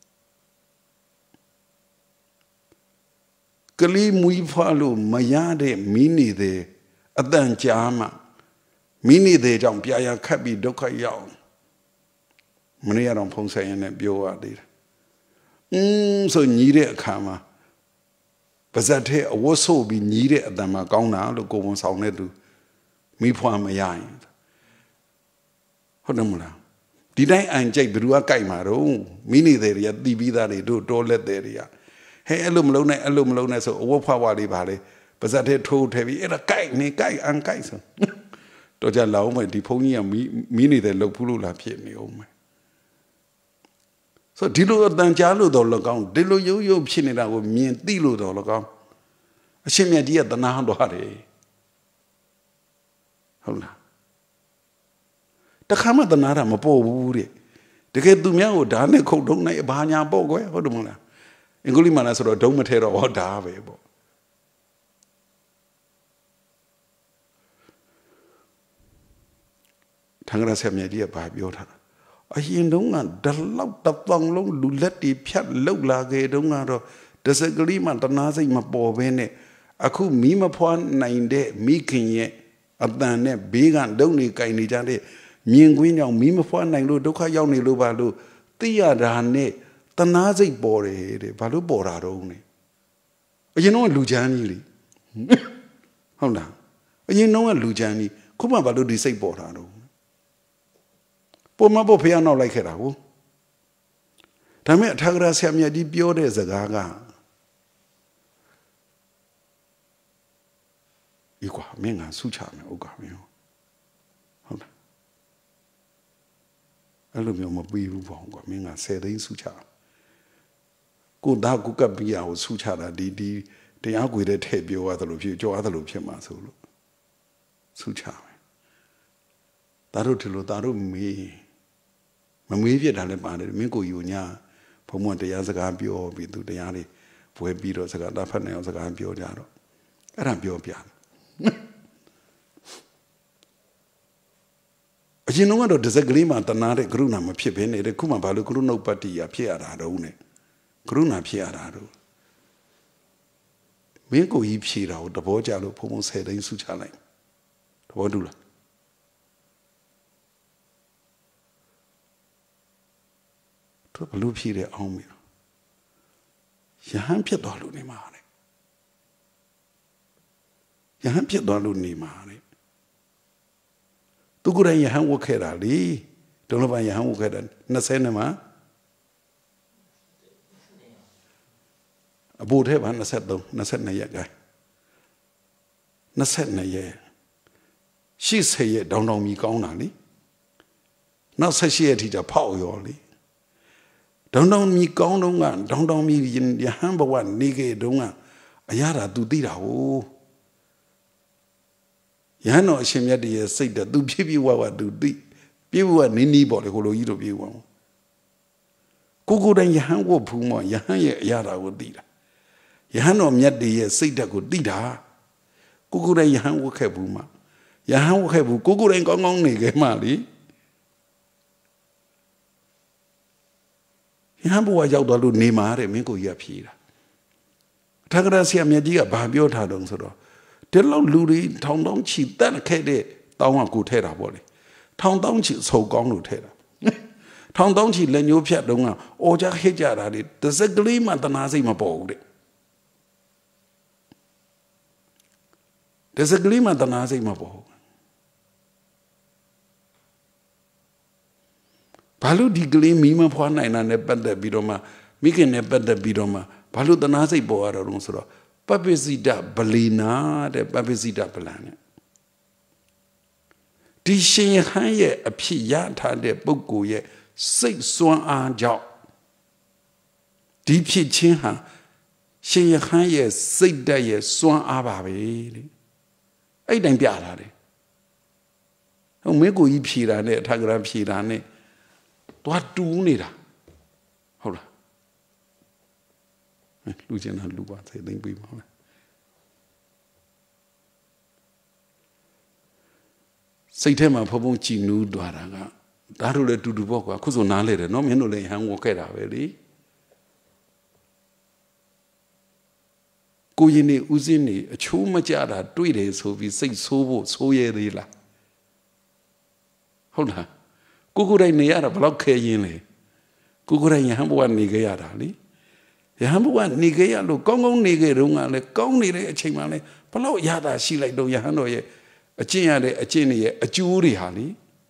ကလေးမွေးဖွားလို့မရတဲ့မိနေတဲ့အတန်ကြားမှမိနေတဲ့ကြောင့်ပြာရခတ်ပြီးဒုက္ခရောက်မနေ့ကတော့ဖုံးဆိုင်ရနဲ့ပြောရသေးတယ်အင်းဆိုညီးတဲ့အခါမှာပါဇက်ထဲအဝတ်ဆိုးပြီးညီးတဲ့အတန်မှာကောင်းတာလို့ကိုဝန်ဆောင်တဲ့သူမိဖွားမရရင်ဟုတ်တယ်မလားဒီတိုင်းအန်ကြိတ်ဘယ်သူကကြိုက်မှာတော့မိနေတဲ့တွေကတီးပြီးသားတွေတို့တောလက်တဲ့တွေကဟဲ့အဲ့လိုမလုံးနဲ့အဲ့လိုမလုံးနဲ့ဆိုအဝတ်ဖွားဖွားလေးပါလေပါဇက်ထဲထိုးထဲပြီးအဲ့ဒါကြိုက်နေကြိုက်အန်ကြိုက်ဆိုတော့ကြလောင်းမယ်ဒီဘုန်းကြီးကမီးမီးနေတဲ့လှုပ်ဖူးလို့လားဖြစ်နေအောင်မယ်ဆိုဒီလိုအတန်ကြားလို့တော့၎င်းဒီလိုရုပ်ရုပ်ဖြစ်နေတာကိုမြင်သိလို့တော့၎င်းအရှင်မြတ်ကြီးကတနာသွားတယ်ဟုတ်လားတခါမှတနာတာမပေါ်ဘူးတဲ့တကယ်သူများကိုဓာတ်နဲ့ခုတ်ထုံးနိုင်ဘာညာပေါ့ကွယ်ဟုတ်တယ်မလားအင်္ဂုလိမာလာဆိုတော့ဒုံမထဲတော့ဟောဓာတ်ပဲပေါ့ထံကရဆက်မြတ်ကြီးကဘာပြောထားတာအရင်တုန်းကဒလောက်တပောင်လုံးလူလက်တွေဖြတ်လောက်လာခဲ့တုန်းကတော့တစကလေးမှတနာစိတ်မပေါ်ဘဲနဲ့အခုမီးမဖွားနိုင်တဲ့မိခင်ရဲ့အတန်နဲ့ဘေးကဒုံနေကြိုင်နေကြတဲ့မြင်ကွင်းကြောင့်မီးမဖွားနိုင်လို့ဒုက္ခရောက်နေလို့ပါလို့သိရတာနဲ့တနာစိတ်ပေါ်တယ်တဲ့ဘာလို့ပေါ်တာတော့လဲအရင်တော့လူချမ်းကြီးလေဟုတ်လားအရင်တော့လူချမ်းကြီးခုမှဘာလို့ဒီစိတ်ပေါ်တာတော့ပေါ်မပေါ်ဖျားနောက်လိုက်ခဲ့တာကိုဒါမဲ့အထာဂရဆရာမြတ်ကြီးပြောတဲ့စကားကဒီကွာမင်းကဆုချမယ်ဥက္ကမင်းဟုတ်လားအဲ့လိုမျိုးမပြီးဘူးပေါ့ကွာမင်းကဆယ်သိန်းဆုချကိုသားကိုကပ်ပြီးအောင်ဆုချတာဒီဒီတရားကွေတဲ့ထဲ့ပြောရတယ်လို့ဖြစ်ကြောရတယ်လို့ဖြစ်မှာဆိုလို့ဆုချမယ်ဒါတို့ဒီလိုဒါတို့မေးမမေးပြတာလည်းပါတယ်မင်းကိုယူညာဘုံမတရားစကားပြောပြီးသူတရားတွေဘွဲပြီးတော့စကားတာဖတ်နေအောင်စကားပြောကြတော့အဲ့ဒါပြောပြအရင်ကတော့တစ်စက်ကလေးမှတနာတဲ့ကရုဏာမဖြစ်ဘဲနဲ့ခုမှဘာလို့ကရုဏုပ္ပတ္တိယဖြစ်ရတာတော့နဲ့ကရုဏာဖြစ်ရတာတော့မင်းကိုကြီးဖြေတာကိုသဘောကျလို့ဘုံဘုံဆယ်သိန်းစုချလိုက်သဘောတူလားသူဘလို့ဖြေတယ်အောင်ပြီယဟန်ဖြစ်သွားလို့နေမှာတဲ့ယဟန်ဖြစ်သွားလို့နေမှာတဲ့သူကိုယ်တိုင်ယဟန်ဝတ်ခဲ့တာလေဒုလဘယဟန်ဝတ်ခဲ့တာနှစ်ဆယ်နဲ့မှာအဘိုးထဲမှာနှစ်ဆယ်သုံးနှစ်ဆယ်နှစ်ရက်ကဲနှစ်ဆယ်နှစ်ရက်ရှစ်ဆယ်ရက်တောင်တောင်မီကောင်းတာလေနောက်ဆက်ရှိရက်ထိကျဖောက်ရောလေတောင်တောင်မီကောင်းတော့ကတောင်တောင်မီယဟန်ဘဝနေခဲ့တုန်းကအရာတာသူသိတာဟုတ်ယဟန်တော်အရှင်မြတ်တည်းရဲ့စိတ်တသူပြည့်ပြည့်ဝဝသူသိပြည့်ဝဝနီးနီးပေါ့လေကိုလိုကြီးတို့ပြည့်ဝကိုကိုတိုင်ယဟန်ကိုဖူးမောယဟန်ရဲ့အရာတာကိုသိတာယဟန်တော်မြတ်တည်းရဲ့စိတ်ဓာတ်ကိုသိတာကိုကိုတိုင်ယဟန်ဝတ်ခဲ့ဘူးမှာယဟန်ဝတ်ခဲ့ဘူးကိုကိုတိုင်ကောင်းကောင်းနေခဲ့မှလေယဟန်ဘဝရောက်သွားလို့နေမှာတဲ့မင်းကိုကြီးကဖြေတာထာဂရဆရာမြတ်ကြီးကဘာပြောထားတော့ဆိုတော့ဒီလောက်လူတွေထောင်တောင်းချီတက်ခဲ့တဲ့တောင်းကကိုထဲတာပေါ့လေထောင်တောင်းချီစုံကောင်းလို့ထဲတာထောင်တောင်းချီလက်ညှိုးဖြတ်တုန်းကအော်ကြဟစ်ကြတာလေတစ်စက်ကလေးမှတနာစိတ်မပေါ်ဘူးတဲ့တစ်စက်ကလေးမှတနာစိတ်မပေါ်ဘူးဘာလို့ဒီကလေးမီးမဖွားနိုင်တာနဲ့ပတ်သက်ပြီးတော့မှမိခင်နဲ့ပတ်သက်ပြီးတော့မှဘာလို့တနာစိတ်ပေါ်ရတော့ဆိုတော့ပပ္ပစိတဗလီနာတဲ့ပပ္ပစိတဗလံနဲ့ဒီရှင်ဟန်ရဲ့အဖြစ်ရထားတဲ့ပုဂ္ဂိုလ်ရဲ့စိတ်စွမ်းအားကြောင့်ဒီဖြစ်ချင်းဟာရှင်ဟန်ရဲ့စိတ်ဓာတ်ရဲ့စွမ်းအားပါပဲတဲ့အဲ့တိုင်ပြလာတယ်ဟိုမင်းကိုကြီးဖြေတာနဲ့အထာဂရဖြေတာနဲ့သွားတူးနေတာဟုတ်လားလူကျင်တာလူပါစေသိမ့်ပြီးပါလားစိတ်ထဲမှာဖုံဖုံကြည်နူးသွားတာကဒါတို့လည်းတူတူပေါ့ကွာခုဆိုနားလဲတယ်နော်မင်းတို့လည်းဟန်ဝတ်ခဲ့တာပဲလေကိုရင်နေဦးစင်းနေအချိုးမကြတာတွေ့တယ်ဆိုပြီးစိတ်ဆိုးဖို့ဆိုးရဲသေးလားဟုတ်လားကိုကိုယ်တိုင်နေရတာဘလောက်ခဲရင်လဲကိုကိုယ်တိုင်ယဟန်ဘဝနေခဲ့ရတာလေယဟန်ဘဝနေခဲ့ရလို့ကောင်းကောင်းနေခဲ့တုန်းကလည်းကောင်းနေတဲ့အချိန်မှလည်းဘလောက်ရတာရှိလိုက်တော့ယဟန်တော်ရဲ့အကျင့်ရတဲ့အကျင့်တွေရဲ့အကျိုးတွေဟာလေ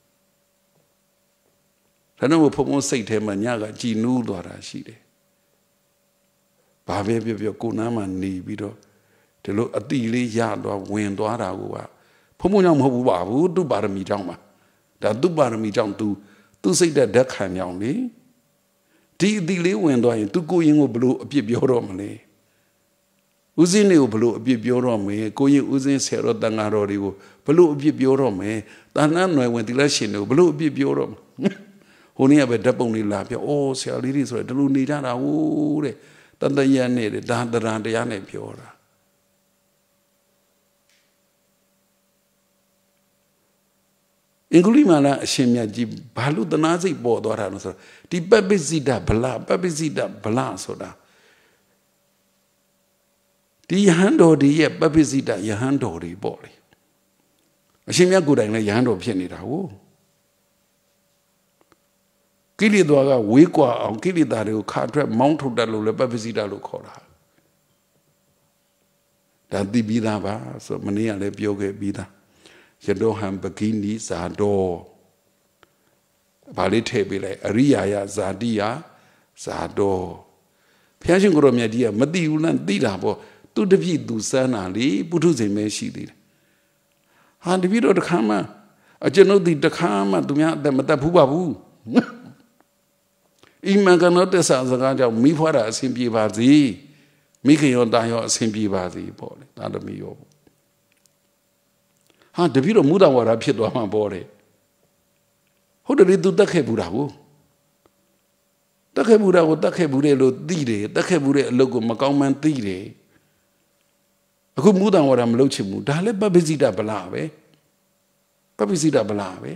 ဒါတော့ဘုံဘုံစိတ်ထဲမှာညကကြည်နူးသွားတာရှိတယ်ဘာပဲပြောပြောကိုနားမှာနေပြီးတော့ဒီလိုအတိလေးရသွားဝင်သွားတာကိုကဘုံဘုံကြောင့်မဟုတ်ဘူးပါဘူးသူ့ပါရမီကြောင့်ပါဒါသူ့ပါရမီကြောင့်သူသူ့စိတ်ဓာတ်ခံကြောင်လေဒီအတိလေးဝင်သွားရင်သူကိုရင်ကိုဘလို့အပြစ်ပြောတော့မလဲဦးစင်းတွေကိုဘလို့အပြစ်ပြောတော့မယ်ကိုရင်ဦးစင်းဆရာတော်တန်ဃာတော်တွေကိုဘလို့အပြစ်ပြောတော့မယ်တာဏနွယ်ဝင်တိလရှင်တွေကိုဘလို့အပြစ်ပြောတော့မယ်ဟိုနေ့ကပဲဓာတ်ပုံလေးလာပြောအိုးဆရာလေးတွေဆိုရယ်ဒီလိုနေကြတာဟိုးတဲ့တန်တရနဲ့ဒါတရံတရားနဲ့ပြောတာအင်္ဂလိပ်မှာလည်းအရှင်မြတ်ကြီးဘာလို့တနာစိတ်ပေါ်သွားတာလို့ဆိုတော့ဒီပပ္ပစိတဗလပပ္ပစိတဗလဆိုတာဒီယဟန်တော်ဒီရဲ့ပပ္ပစိတယဟန်တော်တွေပေါ့လေအရှင်မြတ်ကိုယ်တိုင်လည်းယဟန်တော်ဖြစ်နေတာဟုတ်ကိလေသာကဝေးကွာအောင်ကိလေသာတွေကိုခါထွက်မောင်းထုတ်တတ်လို့လည်းပပ္ပစိတလို့ခေါ်တာဒါသိပြီးသားပါဆိုမနေ့ကလည်းပြောခဲ့ပြီးသားယတောဟံပကိနိဇာတောဘာလေးထည့်ပေးလိုက်အရိယာယဇာတိယ Zado. Passion Gromia dear, Madiulan Didabo, to the Vid do Sanali, Buddhism may she did. And the video the Kama, a general did the Kama to me at the Matapubabu. Imaganote Sazagaja, me for a simple bazi, making your dio simple bazi, boy, not a me. Ah, the video Muda were up here to my body. How did it do the Kebudabu? The Kebuda would the Kebudelo dide, the Kebude logo Macauman dide. A good mood on what I'm lochimu, Dale Babizita Balave. Babizita Balave.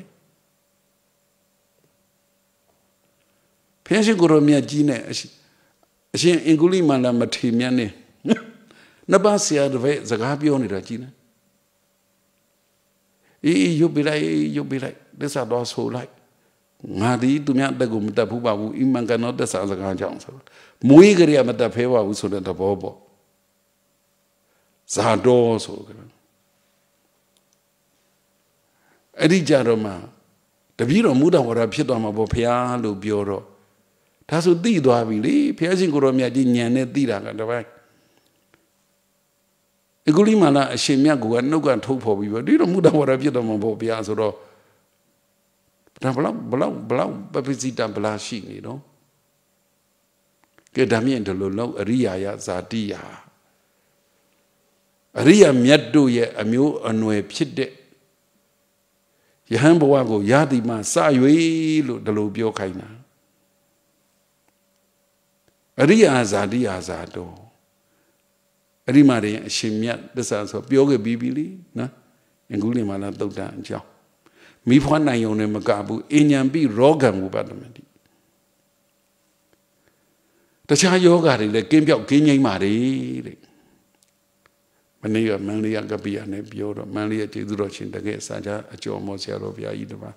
Pension Goromia Gine, she inguli mana matimiane. Nabasia the way Zagabioni Regina. You be like, you be like, this are those who like. Ngadi to me at the Gumta Puba, Imangano, the Sazagan Johnson. Muigaria Matapeva, who saw the Bobo. Zado so. Eddie Jaroma, the Viro Muda were a Piedoma Bopia, Lubioro. Tasu di do abili, Piazin Goromia Diane Dida and the way. A Gulimana, a Shemiago, and no gun topo, we were did a Muda were a Piedoma Bopia, so. Blau, blau, blau, babizita blashi, you know. Get Damien to Lolo, Ria Zadia. Ria Miadu ye, a mu annoy pide. Yahamboago, Yadima, Sayui, the Lubio Kaina. Ria Zadia Zado. Rimari, Shimiat, the sons of Bioga Bibili, na, and Gulimana Doda and Jow. Me for na yone magabu inyambi roga mubadamedi. The Chai yoga the game out Kenya Mari. Mania Malia Gabia Nebio, Malia Tidrochin, the guest Saja, a Joe Mosiarovia Idava.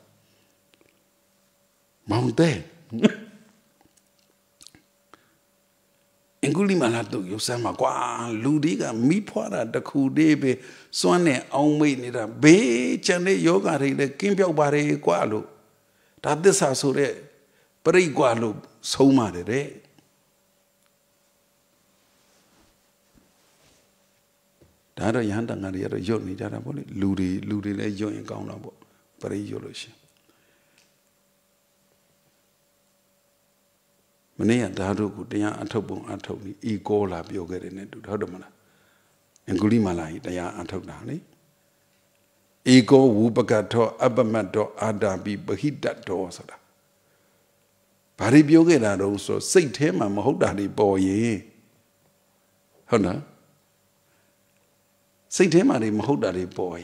Mountain Enguli Malato, Yosama, Ludiga, me pora, the Kudebe, Swane, Onway, Nida, Bay, Chane Yoga, the Kimpio Bare, Gualu. That this house, Peri Gualu, so mad, Dada Yanda Nadia Joni Daraboli, Ludi, Ludi, Le Join Gaunabo, Peri Yolosh. Mania Daru, Dia Atobun Atobi, Egola Bioga in it to Hodamana. And Gulimalai, Dia Atobani. Ego Wubagato, Abamato, Adabi, Bahida Dosada. Pari Bioga also, say him, I'm a Hodadi boy. Honor. Say him, I'm a Hodadi boy.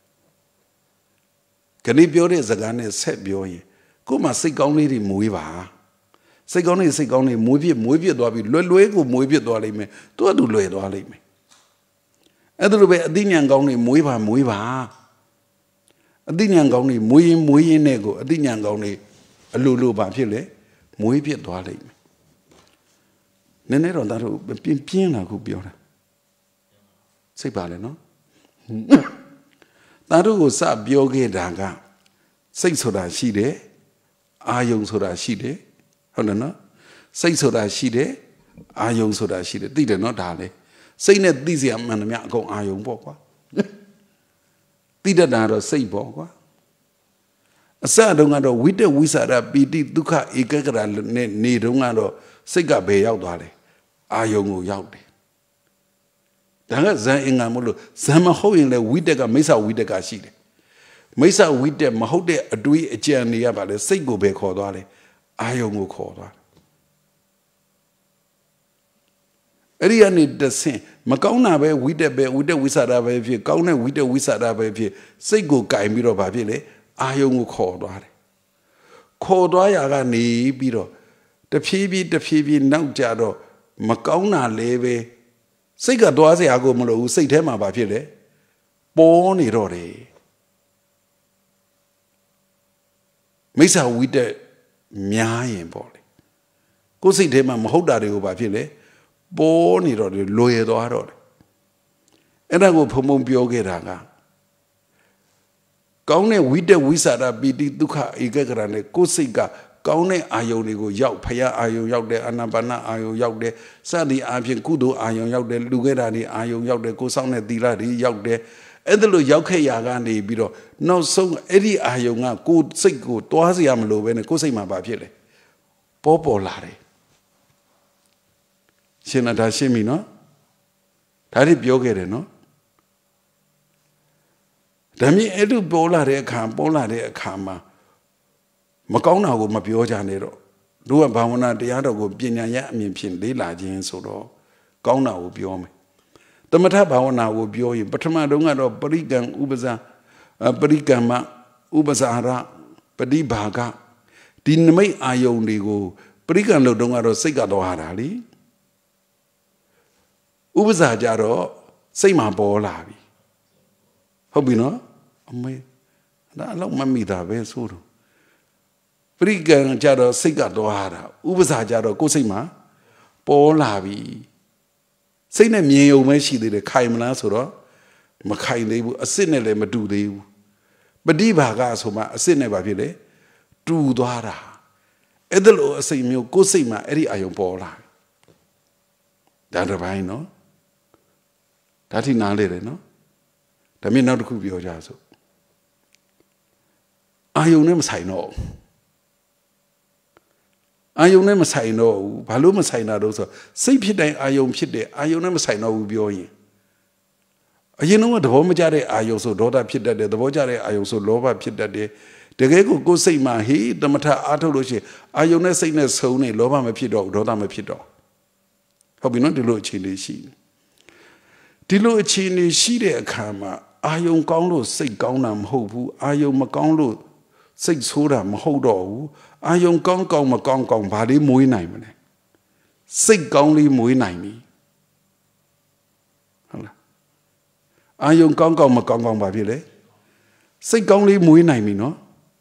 Can he build his Zagane set boy? Go must say only the Muiva. Say only say only movie, movie, do I be Luego, movie, do I me? Do I do Luego, I me? A little bit, a dinyan only Muiva, Muiva. A dinyan only Mui, Mui, Nego, a dinyan only a Lulu Bapile, Muivi, do I me? Nenero that will be piano could be on. Say Baleno. That was a bioge danga. Say so that she de, Ayong so that she de. Honor, say so that she de, Ayong so that she de, did not dally. Say net this young man go Ayong Boqua. Did not say Boqua. A sadungado with the wizard up be duca egara ne dungado, Sega bay out dally. Ayong yaude. Danga Zaingamulu, Sama hoing the Widega Mesa Widega Shide. Mesa Wide Mahode a dui a journey about the Sego Bay Cordale. Ayong Corda. Ariani the same. Macauna be with the be with the wizard of a view, Gauna with the wizard of a view, Sego Guy Miro Babile, Ayong Corda. Cordoya ni biro. The P B, the P B now jado, Macauna leve. Sega doaze ago molo, say tema babile. Born irore. Mesa with the Miain body. Go see them, I'm Hodari over Pile, born it or the lawyer or and I go Pomon Biogeraga. Gaune with the wizard of Bidi Duca Igagrane, Kosiga, ကောင်းတဲ့အာယုန်တွေကိုရောက်ဖယားအာယုန်ရောက်တယ်အာနာပါနအာယုန်ရောက်တယ်စသည်အပြင်ကုသိုလ်အာယုန်ရောက်တယ်လူခဲ့တာတွေအာယုန်ရောက်တယ်ကိုဆောင်တဲ့သီလတွေရောက်တယ်အဲ့ဒါလို့ရောက်ခဲ့ရာကနေပြီးတော့နောက်ဆုံးအဲ့ဒီအာယုန်ကကိုယ်စိတ်ကိုတွားစရာမလိုပဲနဲ့ကိုယ်စိတ်မှာဘာဖြစ်လဲပေါ်ပေါ်လာတယ်ရှင်နာဒါရှင်းပြီနော်ဒါတွေပြောခဲ့တယ်နော်ဒါမြင်အဲ့လိုပေါ်လာတဲ့အခါပေါ်လာတဲ့အခါမှာမကောင်းတာကိုမပြောကြနဲ့တော့တို့ကဘာဝနာတရားတော်ကိုပညာရအမြင်ဖြင့်လေးလာခြင်းဆိုတော့ကောင်းတာကိုပြောမယ်သမထဘာဝနာကိုပြောရင်ပထမတုန်းကတော့ပရိကံဥပဇာပရိကမ္မဥပဇာရပฏิဘာကဒီနမိတ်အာယုန်တွေကိုပရိကံလို့တုန်းကတော့စိတ်ကတော့ဟာတာလေဥပဇာကြတော့စိတ်မှာပေါ်လာပြီဟုတ်ပြီနော်အမေဒါအလောက်မမိတာပဲဆိုတော့ပရိကံကြတော့စိတ်ကတော့ဟာတာဥပဇာကြတော့ကိုယ်စိတ်မှာပေါ်လာပြီစိတ်နဲ့မြင်ုံပဲရှိသေးတယ်ခိုင်မလားဆိုတော့မခိုင်သေးဘူးအစစ်နဲ့လည်းမတူသေးဘူးပฏิဘာကဆိုမှအစစ်နဲ့ဘာဖြစ်လဲတူသွားတာအဲ့ဒါလို့အစိတ်မျိုးကိုယ်စိတ်မှာအဲ့ဒီအာယုံပေါ်လာဒါတစ်ပိုင်းနော်ဒါထိနားလေတယ်နော်ဒါမြင်နောက်တစ်ခုပြောကြစို့အာယုံနဲ့မဆိုင်တော့အာယုံနဲ့မဆိုင်တော့ဘူးဘာလို့မဆိုင်တာတော့ဆိုစိတ်ဖြစ်တိုင်းအာယုံဖြစ်တယ်အာယုံနဲ့မဆိုင်တော့ဘူးပြောရင်အရင်တော့သဘောမကျတဲ့အာယုံဆိုဒေါသဖြစ်တတ်တယ်သဘောကျတဲ့အာယုံဆိုလောဘဖြစ်တတ်တယ်တကယ်ကိုကိုယ်စိတ်မှာဟေးတမထအားထုတ်လို့ရှိရင်အာယုံနဲ့စိတ်နဲ့ဆုံနေလောဘမဖြစ်တော့ဒေါသမဖြစ်တော့ဟုတ်ပြီနော်ဒီလိုအခြေအနေရှိဒီလိုအခြေအနေရှိတဲ့အခါမှာအာယုံကောင်းလို့စိတ်ကောင်းတာမဟုတ်ဘူးအာယုံမကောင်းလို့စိတ်ဆိုးတာမဟုတ်တော့ဘူးအာယုံကောင်းကောင်းမကောင်းကောင်းဘာလေးမွေးနိုင်မလဲစိတ်ကောင်းလေးမွေးနိုင်ပြီဟုတ်လားအာယုံကောင်းကောင်းမကောင်းကောင်းဘာဖြစ်လဲစိတ်ကောင်းလေးမွေးနိုင်ပြီနော်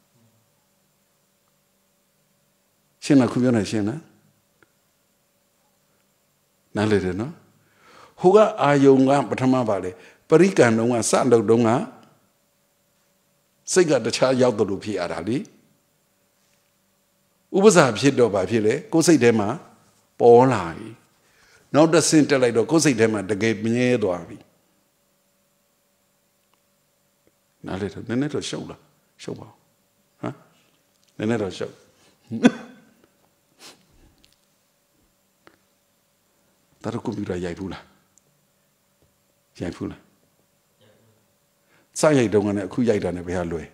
ရှင်းလားခုပြောနေရှင်းလားနားလည်တယ်နော်ဟိုကအာယုံကပထမပါလေပရိကံတုံးကစလုပ်တုံးကစိတ်ကတခြားရောက်တယ်လို့ဖြစ်ရတာလေဥပဇာဖြစ်တော့ဘာဖြစ်လဲကိုယ်စိတ်ထဲမှာပေါ်လာပြီနောက်တစ်ဆင့်တက်လိုက်တော့ကိုယ်စိတ်ထဲမှာတကယ်မြဲသွားပြီနားလေတော့နည်းနည်းတော့ရှုပ်လားရှုပ်ပါဟမ်နည်းနည်းတော့ရှုပ်ဒါတော့ကွန်ပျူတာရိုက်ဘူးလားရိုက်ဘူးလားစရိုက်တုန်းကလည်းအခုရိုက်တာနဲ့ဘယ်ဟာလွယ်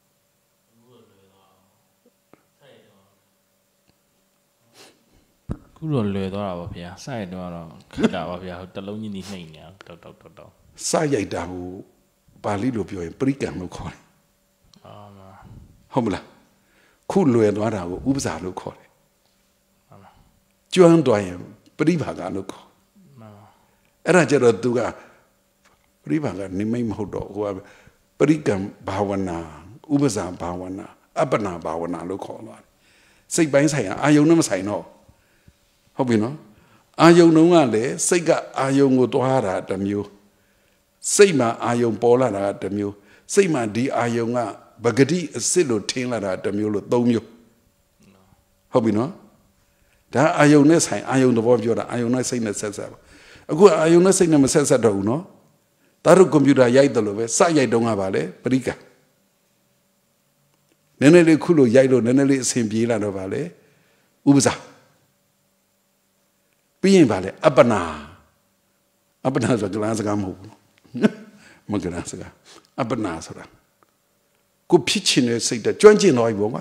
ခုတော့လွယ်သွားတာပါဗျာစရိုက်တော့တော့ခက်တာပါဗျာဟိုတလုံးကြီးနေနှိမ့်နေတောက်တောက်တောက်တောက်စရိုက်တာဟိုပါဠိလိုပြောရင်ပရိကံလို့ခေါ်တယ်အာဟုတ်မလားခုလွယ်သွားတာကိုဥပဇာလို့ခေါ်တယ်ဟုတ်လားကျွမ်းသွားရင်ပရိဘာကလို့ခေါ်အဲ့ဒါကြတော့သူကပရိဘာကနေမိတ်မဟုတ်တော့ဟိုကပရိကံဘာဝနာဥပဇာဘာဝနာအပ္ပနာဘာဝနာလို့ခေါ်သွားတယ်စိတ်ပိုင်းဆိုင်ရာအာယုံနဲ့မဆိုင်တော့ဟုတ်ပြီနော်အာယုံတုံးကလည်းစိတ်ကအာယုံကိုတွားတာတစ်မျိုးစိတ်မှာအာယုံပေါ်လာတာတစ်မျိုးစိတ်မှာဒီအာယုံကပဂတိအစစ်လို့ထင်းလာတာတစ်မျိုးလို့သုံးမျိုးဟုတ်ပြီနော်ဒါအာယုံနဲ့ဆိုင်အာယုံသဘောပြောတာအာယုံနဲ့စိတ်နဲ့ဆက်ဆက်အခုအာယုံနဲ့စိတ်နဲ့မဆက်ဆက်တော့ဘူးနော်ဒါတို့ကွန်ပျူတာရိုက်တယ်လို့ပဲစရိုက်တုံးကပါလေပရိကနည်းနည်းလေးခုလို့ရိုက်လို့နည်းနည်းလေးအဆင်ပြေလာတော့ပါလေဥပဇာပြီးရင်ပါလေအပ္ပနာအပ္ပနာဆိုကလန်းစကားမဟုတ်ဘူးမကလန်းစကားအပ္ပနာဆိုတာကိုဖြစ်ချင်တဲ့စိတ်တကျွမ်းကျင်တော့ပြီပေါ့ကွာ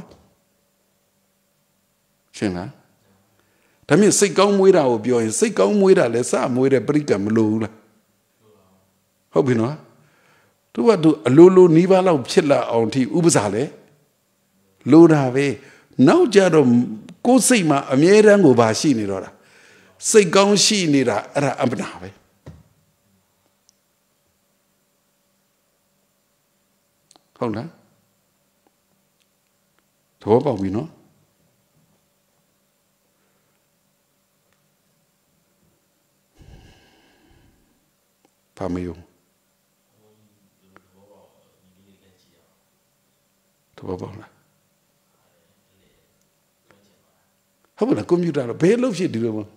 ရှင်းလားဒါမြင်စိတ်ကောင်းမွေးတာကိုပြောရင်စိတ်ကောင်းမွေးတာလဲစမွေးတဲ့ပရိကံမလိုဘူးလားဟုတ်ပြီနော်သူကသူအလိုလိုနီးပါးလောက်ဖြစ်လာအောင်ထိဥပစာလဲလိုတာပဲနောက်ကြတော့ကိုယ်စိတ်မှာအမြဲတမ်းကိုပါရှိနေတော့တာစိတ်ကောင်းရှိနေတာအဲ့ဒါအပ္ပနာပဲဟုတ်လားသဘောပေါက်ပြီနော်ဘာမယုံသဘောပေါက်လားဟုတ်ပါလားကွန်ပျူတာတော့ဘယ်လို့ဖြစ်ဒီလိုမ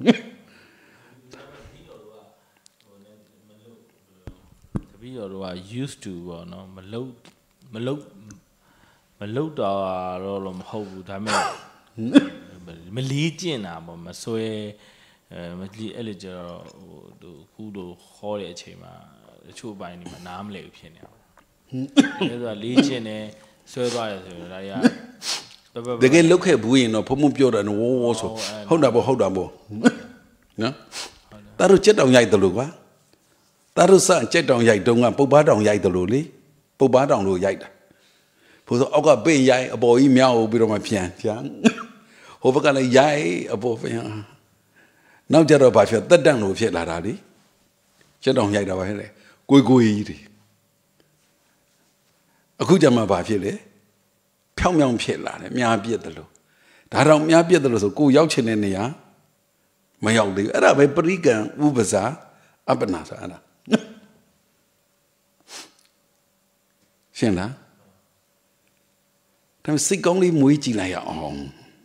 ပြီးတော့တော့ used to ပေါ့နော်မလုတ်မလုတ်မလုတ်တော့တော့မဟုတ်ဘူးဒါပေမဲ့မလီးကျင်တာပေါ့မဆွဲအဲမလီးအဲ့လိုကျတော့ဟိုသူခုလိုခေါ်တဲ့အချိန်မှာတချို့ပိုင်းဒီမှာနားမလည်ဘူးဖြစ်နေတာအဲဆိုလီးကျင်တယ်ဆွဲသွားတယ်ဆိုတော့ဒါကြီးတကယ်လုတ်ခဲ့ဘူးရင်တော့ဘုံဘုံပြောတယ်ဝေါဝေါဆိုဟုတ်တာပေါ့ဟုတ်တာပေါ့နော်တာတို့ကြက်တောင်ရိုက်တယ်လို့ကွာတာတို့စကြက်တောင်ရိုက်တုံးကပုပ်ပားတောင်ရိုက်တယ်လို့လေပုပ်ပားတောင်လို့ရိုက်တာဘုဆိုအောက်ကပင့်ရိုက်အပေါ်ကြီးမြောက်ပြီးတော့မှပြန်ပြန်ဟိုဘက်ကလည်းရိုက်အပေါ်ပြန်နောက်ကြတော့ဘာဖြစ်တက်တန့်လို့ဖြစ်လာတာလေကြက်တောင်ရိုက်တာပါဟဲ့လေကိုကိုကြီးတွေအခုကြမှာဘာဖြစ်လဲဖြောင်းဖြောင်းဖြစ်လာတယ်မြားပြစ်တယ်လို့ဒါတော့မြားပြစ်တယ်လို့ဆိုကိုရောက်ချင်တဲ့နေရာမရောက်သေးဘူးအဲ့ဒါပဲပရိကံဥပဇာအပ္ပနာဆိုအဲ့ဒါရှင်းလားဒါစိတ်ကောင်းလေးမွေးကြည့်လိုက်ရအောင်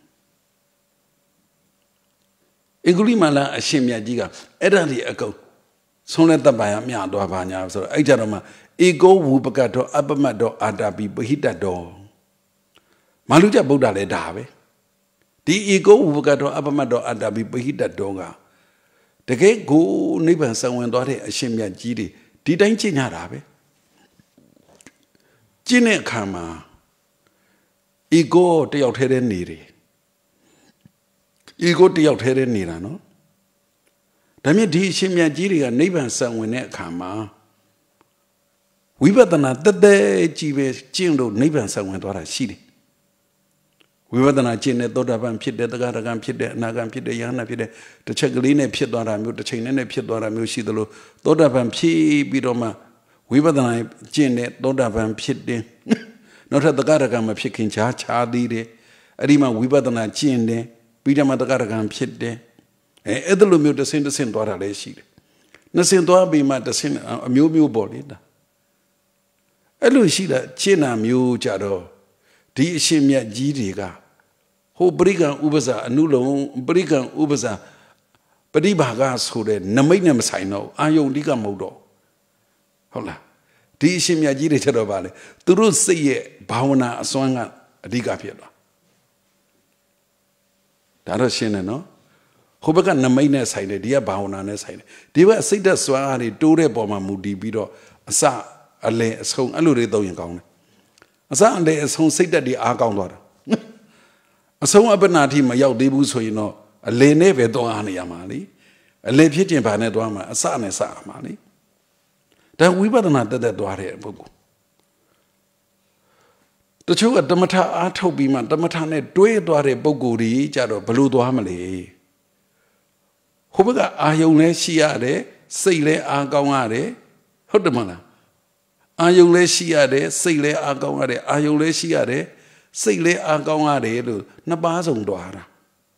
အဂုလိမာလာအရှင်မြတ်ကြီးကအဲ့ဒါဒီအကုတ်ဆုံးလက်တပ်ပါရမြသွားပါညာဆိုတော့အဲ့ကြတော့မှဧကောဝုပကတ်တော်အပ္ပမတ်တော်အာတာပိပဟိတတော်မာလူကျဗုဒ္ဓလည်းဒါပဲဒီဧကောဝုပကတ်တော်အပ္ပမတ်တော်အာတာပိပဟိတတော်ကတကယ်ကိုနိဗ္ဗာန်ဆံဝင်သွားတဲ့အရှင်မြတ်ကြီးတွေဒီတိုင်းကျင့်ကြတာပဲကျင့်တဲ့အခါမှာဧကောတယောက်ထဲထဲနေတယ်ဧကောတယောက်ထဲထဲနေတာနော်ဒါမြင့်ဒီအရှင်မြတ်ကြီးတွေကနိဗ္ဗာန်ဆံဝင်တဲ့အခါမှာဝိပဿနာတက်တက်ကြီးပဲကျင့်လို့နိဗ္ဗာန်ဆံဝင်သွားတာရှိတယ်ဝိပဿနာကျင့်တဲ့သောတာပန်ဖြစ်တဲ့တဂရကံဖြစ်တဲ့အနာဂံဖြစ်တဲ့ယဟနာဖြစ်တဲ့တစ်ချက်ကလေးနဲ့ဖြစ်သွားတာမျိုးတစ်ချိန်နဲ့နဲ့ဖြစ်သွားတာမျိုးရှိသလိုသောတာပန်ဖြစ်ပြီးတော့မှဝိပဿနာကျင့်တဲ့သောတာပန်ဖြစ်တယ်နောက်ထပ်တဂရကံမဖြစ်ခင်ခြားခြားသေးတယ်အဲ့ဒီမှာဝိပဿနာကျင့်တယ်ပြီးတော့မှတဂရကံဖြစ်တယ်အဲအဲ့လိုမျိုးတစ်ဆင့်တစ်ဆင့်သွားတာလည်းရှိတယ်နှစ်ဆင့်သွားပြီးမှတစ်ဆင့်အမျိုးမျိုးပေါ်လေတာအဲ့လိုရှိတာကျင့်တာမျိုးကြတော့ဒီအရှင်မြတ်ကြီးတွေကဟိုပရိကံဥပဇာအနုလုံးပရိကံဥပဇာပရိဘာဂဆိုတဲ့နမိတ်နဲ့မဆိုင်တော့အာယုန်တိကမဟုတ်တော့ဟုတ်လားဒီအရှင်မြတ်ကြီးတွေချက်တော့ပါလေသူတို့စိတ်ရဲ့ဘာဝနာအစွမ်းကအဓိကဖြစ်သွားဒါတော့ရှင်းတယ်နော်ဟိုဘက်ကနမိတ်နဲ့ဆိုင်တယ်ဒီကဘာဝနာနဲ့ဆိုင်တယ်ဒီဘက်စိတ်သက်စွမ်းအားတွေတိုးတဲ့ပုံမှာမူတည်ပြီးတော့အစအလယ်အဆုံးအဲ့လိုတွေသုံးရင်ကောင်းတယ်အစအလယ်အဆုံးစိတ်သက်တွေအားကောင်းသွားတာအဆုံးအပ္ပနာတိမရောက်သေးဘူးဆိုရင်တော့အလယ်နဲ့ပဲသွားအားနေရမှာလေအလယ်ဖြစ်ခြင်းဘာနဲ့သွားမှာအစနဲ့စရမှာလေဒါဝိပဿနာတက်တက်သွားတဲ့ပုဂ္ဂိုလ်တချို့ကတမထအားထုတ်ပြီးမှတမထနဲ့တွဲသွားတဲ့ပုဂ္ဂိုလ်ကြီးကြတော့ဘလို့သွားမလဲဟိုဘက်ကအာယုံလဲရှိရတယ်စိတ်လဲအားကောင်းရတယ်ဟုတ်တယ်မလားအာယုံလဲရှိရတယ်စိတ်လဲအားကောင်းရတယ်အာယုံလဲရှိရတယ်စိတ်လဲအားကောင်းရတယ်လို့နှစ်ပါးစုံသွားတာ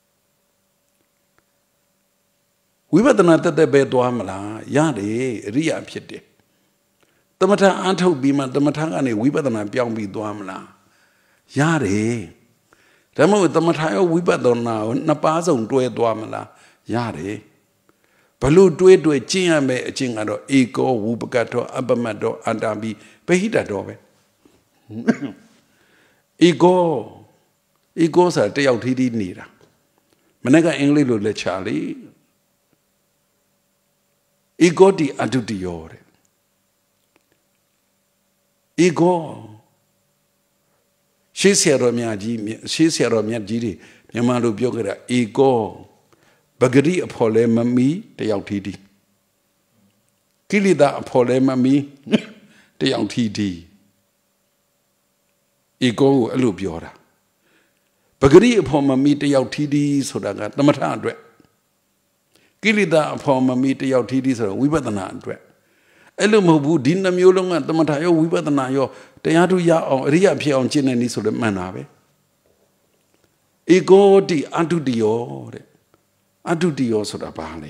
ဝိပဿနာတက်တက်ပဲသွားမလားရတယ်အရိယာဖြစ်တယ်တမထအားထုတ်ပြီးမှတမထကနေဝိပဿနာပြောင်းပြီးသွားမလားရတယ်ဒါမှမဟုတ်တမထရောဝိပဿနာကိုနှစ်ပါးစုံတွဲသွားမလားရတယ်ဘလို့တွဲတွဲကျင့်ရမယ်အကျင့်ကတော့ဧကောဝုပကတ်တော်အပ္ပမတ်တော်အန္တာပိပဟိတတော်ပဲဧကောဧကောဆိုတာတယောက်ထီးထီးနေတာမနေ့ကအင်္ဂလိပ်လိုလက်ချလေဧကောတိအတုတိယောတဲ့ဧကောရှေးဆရာတော်မြတ်ကြီးရှေးဆရာတော်မြတ်ကြီးတွေမြန်မာလိုပြောကြတာဧကောပဂရိအဖို့လဲမမီတယောက်ထီးထီးကိလေသာအဖို့လဲမမီတယောက်ထီးထီးဧကောကိုအဲ့လိုပြောတာပဂရိအဖို့မမီတယောက်ထီးထီးဆိုတာကတမထအတွက်ကိလေသာအဖို့မမီတယောက်ထီးထီးဆိုတာဝိပဿနာအတွက်အဲ့လိုမဟုတ်ဘူးဒီနှမျိုးလုံးကတမထရောဝိပဿနာရောတရားထုရအောင်အရိယာဖြစ်အောင်ကျင့်နေနည်းဆိုလည်းမှန်တာပဲဧကောတိအတုတိယောတဲ့အတုတိယောဆိုတာဘာလဲ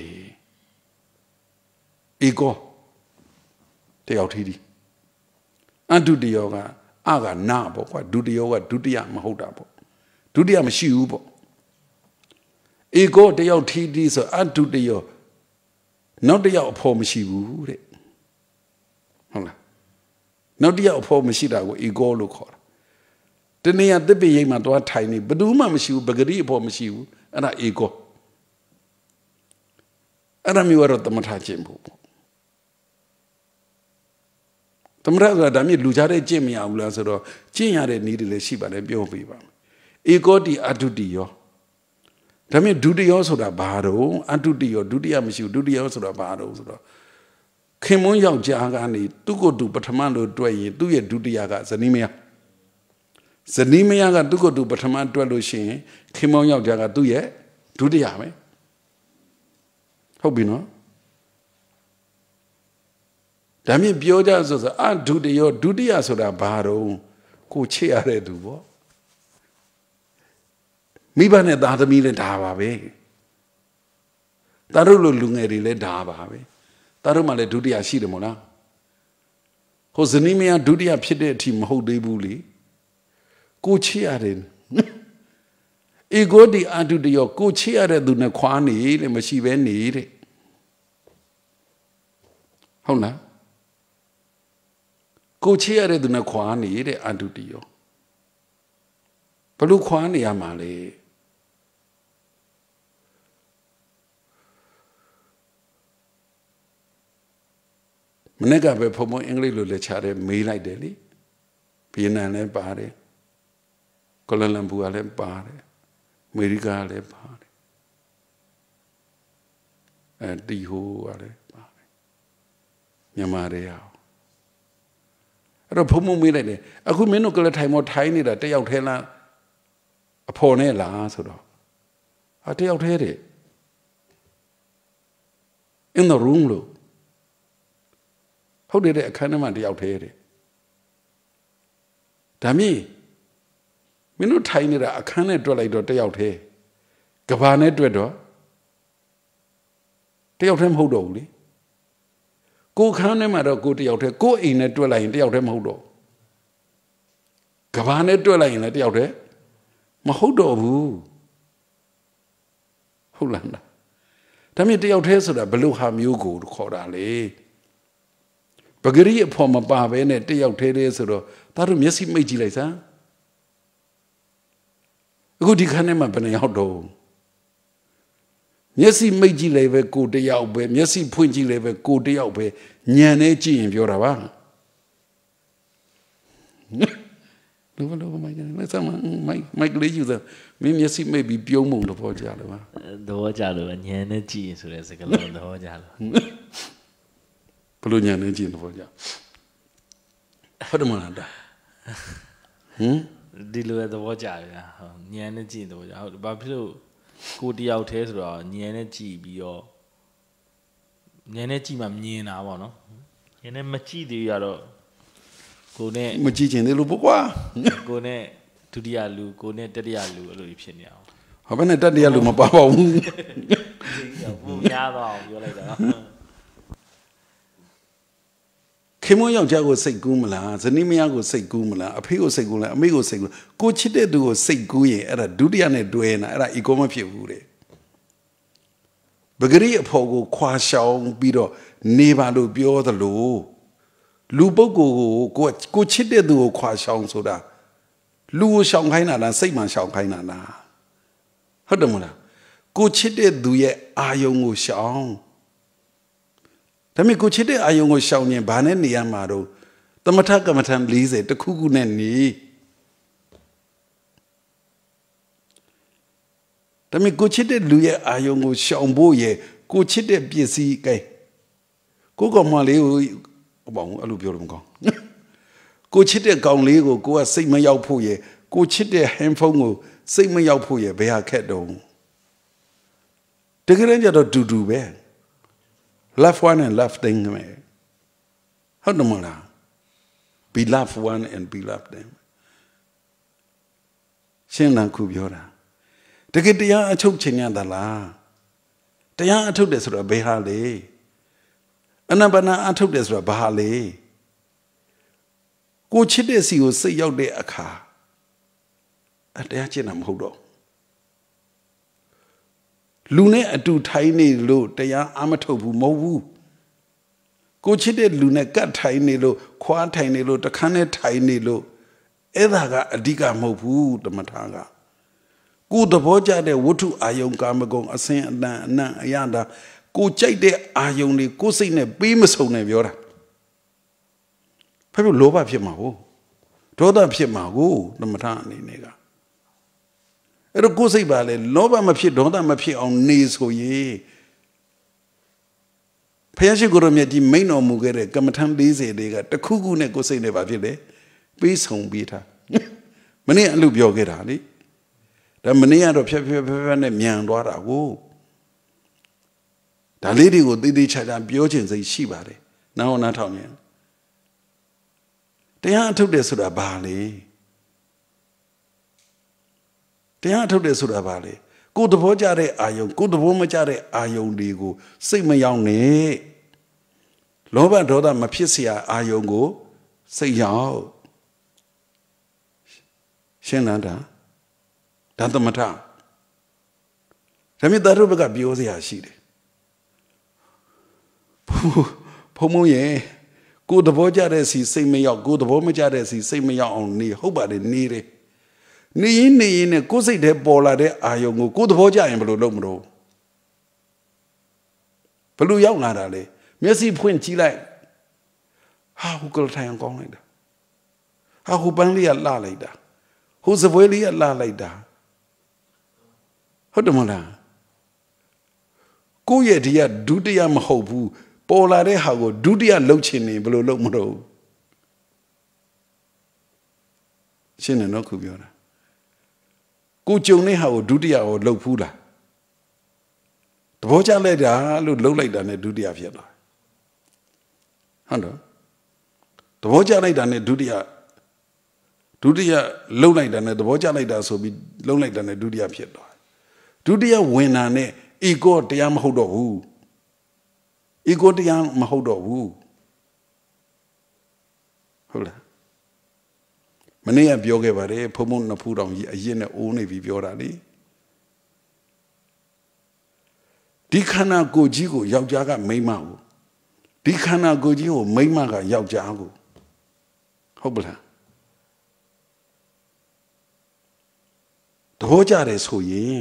ဧကောတယောက်ထီးထီးအတုတိယောကအကနာပေါ့ကွာဒုတိယောကဒုတိယမဟုတ်တာပေါ့ဒုတိယမရှိဘူးပေါ့ ego de yao T D so adu de yo not the yao poor machivu. Hola. Not the yao poor machida go ego look hor. The near the be ma to a tiny, but do ma machivu, bagari poor machivu, and a ego. And I'm you are at the matachimbo. Tamra dami lujare Jimmy Aulasero, Chinyare needed a sheep and a bioviva. Ego di adudio. Dami duty also the baro, adudio, duty amishu, duty also the baro. Kimon Yao Jagani, to go to Batamando Dway, do ye duty yaga, Zanimia. Zanimia got to go to Bataman Dwellushin, Kimon Yao Jaga do ye, duty yame. Hope you know. Dami bioja so a duty your duty as a baro, go cheer do. Mibane da mile dava be. Tarulo lungeri le dava be. Tarumale duty a shidamona. Hosanimia duty a pide team ho de bully. Go cheer in. Ego di adu de your go cheer do na quani, the machine need. Hona. Go cheer do na quani, the adu de yo. Palu quani amale. Menega be pomo English le chare me like daily. Pina le pare. Kuala Lumpur le pare. America le pare. And Diho le pare. Nyamare yao. Ero pomo me like. Aku meno kala time mo Thai ni da te yauk the la a pho ne la so do. A te yauk the de. In the room lo. How did a canama de out here? Dami, we no tiny a cannet do like do out here. Gavane dwedo. They out him hold only. Go canema go to out here, go in a dwelling, they out him hold. Gavane dwelling at the out here. Mahodo who? Holanda. Dami de out here so that below ham you go to Corale. Bagari upon my barbe and a day out days or that of Messi Meji later. Good canema penny outdoor. Messi Meji lever go day out by Messi Punji lever go day out by Nyaneji in Yorava. Mike Mike Lady, the Messi may be Biomo the Pojala. The Wajalo and Yaneji, so there's a galore the Wajalo. Pulunya energy in the voyage. How do you know that? Hmm? Deal with the Waja, Nianaji in the Waja. Babilo, good out here, Nianaji be your Nianaji, my Nina, one. And then Machi, the other. Go ne Machi in the Luboa. Go ne to the Alu, go ne to the Alu, a little now. How many daddy Alu, my papa? You're like that. Kimo Yao Jago say Gumala, the Nimiago say Gumala, a Pego say Gula, Amigo say Gula, go chite do say Guye at a Dudiane Duena at a Igoma Pure. Bagari a pogo, Quashao, Bido, Neva lo Bio the Lu. Lubogo, go chite do Quashao soda. Lu Shanghai, Sayman Shanghai. Hodamula. Go chite do ye Ayongo Shang. Tami go chite ayongo shawni bane niyamaro. Tamata kamatan lize te kukune ni. Tami go chite luye ayongo shawbo ye go chite piesi kai. Go ko ma le o ba alu pyo lo mko. Go chite kaung le ko ko a sait ma yauk pho ye go chite handphone ko sait ma yauk pho ye be ha khet do. Tekaran ja do du du be. Love one and love thing, man. How do you know? Be love one and be love them. Shinlan Kubiora. Take it the young took Chinyandala. The young took this Bahale. Anabana took this Bahale. Go chides you say your day a car. At the Achinam Hodo. Lune a do tiny low, the young amatobu movu. Go chitted lune got tiny low, qua tiny low, the cane tiny low. Edaga a diga movu, the mataga. Go the boja de wutu ayon gamagong, a saint na na yanda. Go chait de ayonly, go sing a beam so never. People love up your maho. Told up your maho, the matani nigga. Ero go say bale, loba mapi, don't mapi on knees ho ye. Payashi Goromiati may no mugere, Gamatan lazy, they got the cuckoo neck say never vile. Peace home beater. Many a loop your get ali. The many of Pepper and Mian Dora go. The lady would did each other beauty say she body. Now not on you. They are took this to the bali. They are took this to the valley. Go to Bojare Ayon, go to Bomajare Ayon Ligo, say my young ne. Loba Doda Mapisia Ayongo, say yaw. Shenanda, Tantamata. Ramidarubaga Biosia Shide. Pomoye, go to Bojare, say me yaw, go to Bomajare, say me yaw only, hobody need it. Ni ni ne ko sai deပေါ်လာတဲ့အာယုံကိုကိုယ်သဘောကျရင်ဘယ်လိုလုပ်မလို့ဘယ်လိုရောက်လာတာလဲမျက်စိဖွင့်ကြည့်လိုက်ဟာဟိုကလထိုင်အောင်ကောင်းလိုက်တာဟာဟိုပန်းလေးကလှလိုက်တာဟိုစပွဲလေးကလှလိုက်တာဟုတ်တယ်မလားကိုယ့်ရဲ့ဒီကဒုတိယမဟုတ်ဘူးပေါ်လာတဲ့ဟာကိုဒုတိယလှုပ်ချင်နေဘယ်လိုလုပ်မလို့ရှင်းတယ်နော်ခုပြောတာကိုကြုံတဲ့ဟာကိုဒုတိယကိုလှုပ်ဖူးတာသဘောကျလိုက်တာလို့လှုပ်လိုက်တာနဲ့ဒုတိယဖြစ်သွားဟုတ်တော့သဘောကျလိုက်တာနဲ့ဒုတိယဒုတိယလှုပ်လိုက်တာနဲ့သဘောကျလိုက်တာဆိုပြီးလှုပ်လိုက်တာနဲ့ဒုတိယဖြစ်သွားဒုတိယဝင်တာနဲ့ ego တရားမဟုတ်တော့ဘူး ego တရားမဟုတ်တော့ဘူးဟုတ်လားမနေ့ကပြောခဲ့ပါတယ်ဖုံဖုံနှစ်ဖူးတောင်ကြီးအရင်နဲ့အိုးနေပြီးပြောတာလေဒီခန္ဓာကိုယ်ကြီးကိုယောက်ျားကမိန်းမကိုဒီခန္ဓာကိုယ်ကြီးကိုမိန်းမကယောက်ျားကိုဟုတ်ပလားသဘောကျတယ်ဆိုရင်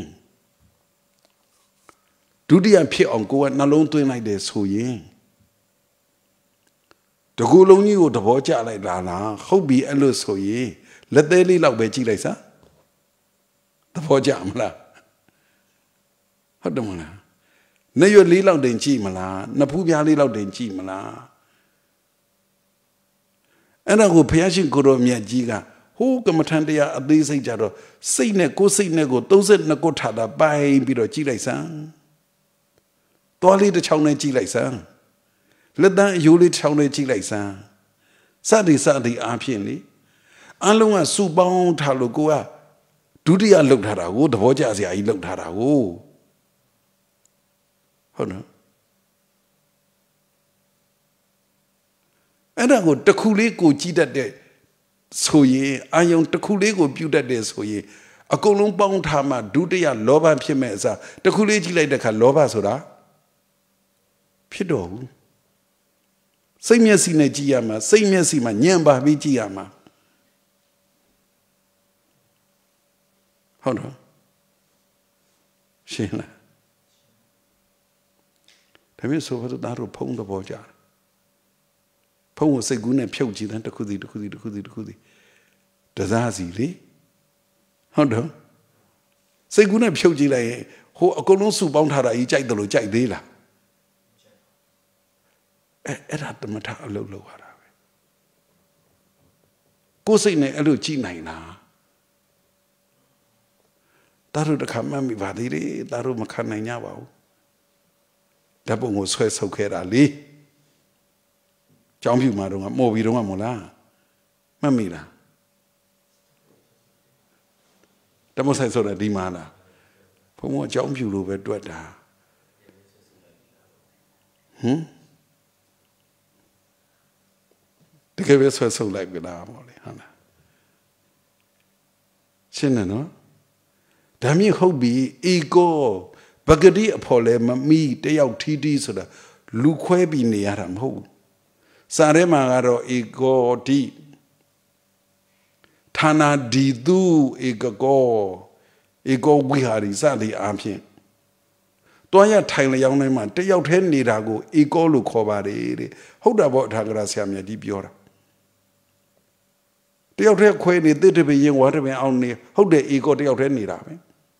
ဒုတိယဖြစ်အောင်ကိုယ်ကနှလုံးသွင်းလိုက်တယ်ဆိုရင်တကူလုံးကြီးကိုသဘောကျလိုက်လားလားဟုတ်ပြီအဲ့လိုဆိုရင်လက်သေးလေးလောက်ပဲကြည့်လိုက်စမ်းသဘောကျမလားဟုတ်တယ်မလားနေရွယ်လေးလောက်တင်ကြည့်မလားနှစ်ဖူးပြားလေးလောက်တင်ကြည့်မလားအဲ့ဒါကိုဘုရားရှင်ကိုရောမြတ်ကြီးကဟိုးကမ္မထန်တရားအသေးစိတ်ကြတော့စိတ်နဲ့ကိုယ်စိတ်နဲ့ကိုသုံးစိတ်နှစ်ခုထားတာပိုင်ပြီးတော့ကြည့်လိုက်စမ်းသွားလေးတစ်ချောင်းနဲ့ကြည့်လိုက်စမ်းလက်တန်းအယိုးလေးတစ်ချောင်းနဲ့ကြည့်လိုက်စမ်းစသည်စသည်အားဖြင့်လေအလုံးကစုပေါင်းထားလို့ကိုကဒုတိယလောက်ထားတာကိုသဘောကျစရာကြီးလောက်ထားတာကိုဟုတ်နော်အဲ့ဒါကိုတစ်ခုလေးကိုကြည့်တတ်တဲ့ဆိုရင်အာယုံတစ်ခုလေးကိုပြုတ်တတ်တယ်ဆိုရင်အကုန်လုံးပေါင်းထားမှဒုတိယလောဘဖြစ်မဲ့အစားတစ်ခုလေးကြည့်လိုက်တဲ့အခါလောဘဆိုတာဖြစ်တော့ဘူးစိတ်မျက်စိနဲ့ကြည့်ရမှာစိတ်မျက်စိမှာညံပါပြီးကြည့်ရမှာဟုတ်တော့ရှင်းလားဒါမျိုးဆိုတော့ဒါတော့ဖုံးတော့ကြဖုံးကိုစိတ်ကူးနဲ့ဖြုတ်ကြည့်တဲ့တစ်ခုစီတစ်ခုစီတစ်ခုစီတစ်ခုစီတစားစီလေဟုတ်တော့စိတ်ကူးနဲ့ဖြုတ်ကြည့်လိုက်ရင်ဟိုအကုန်လုံးစုပေါင်းထားတာကြီးကြိုက်တယ်လို့ကြိုက်သေးလားအဲအဲ့ဒါတမထအလုပ်လုပ်ရတာပဲကိုယ်စိတ်နဲ့အဲ့လိုကြည့်နိုင်လားဒါတို့တစ်ခါမှမိပါသေးတယ်ဒါတို့မခံနိုင်ကြပါဘူးဓာတ်ပုံကိုဆွဲဆုပ်ခဲ့တာလေကျောင်းပြူမှာတော့မော်ပြီးတော့မလားမှတ်မိလားဓမ္မဆိုင်ဆိုတာဒီမှာလားဘုံဘုံကျောင်းပြူလို့ပဲတွက်တာဟမ်တကယ်ပဲဆွဲဆုပ်လိုက်ပြီလားမော်လေဟုတ်လားရှင်းတယ်နော်ဒါမြင့်ဟုတ်ပြီ ego Bagadi apole me day out T D so that Luquebi nearam ho. Saremagaro ego di Tana di do ego ego wihari sali ampin. Toya Tyler young man, day out hen nirago, ego lucovare. Hold about Tagrasiamia di Biora. Day out here quaint, they to be young water only. Hold the ego day out any rabbit.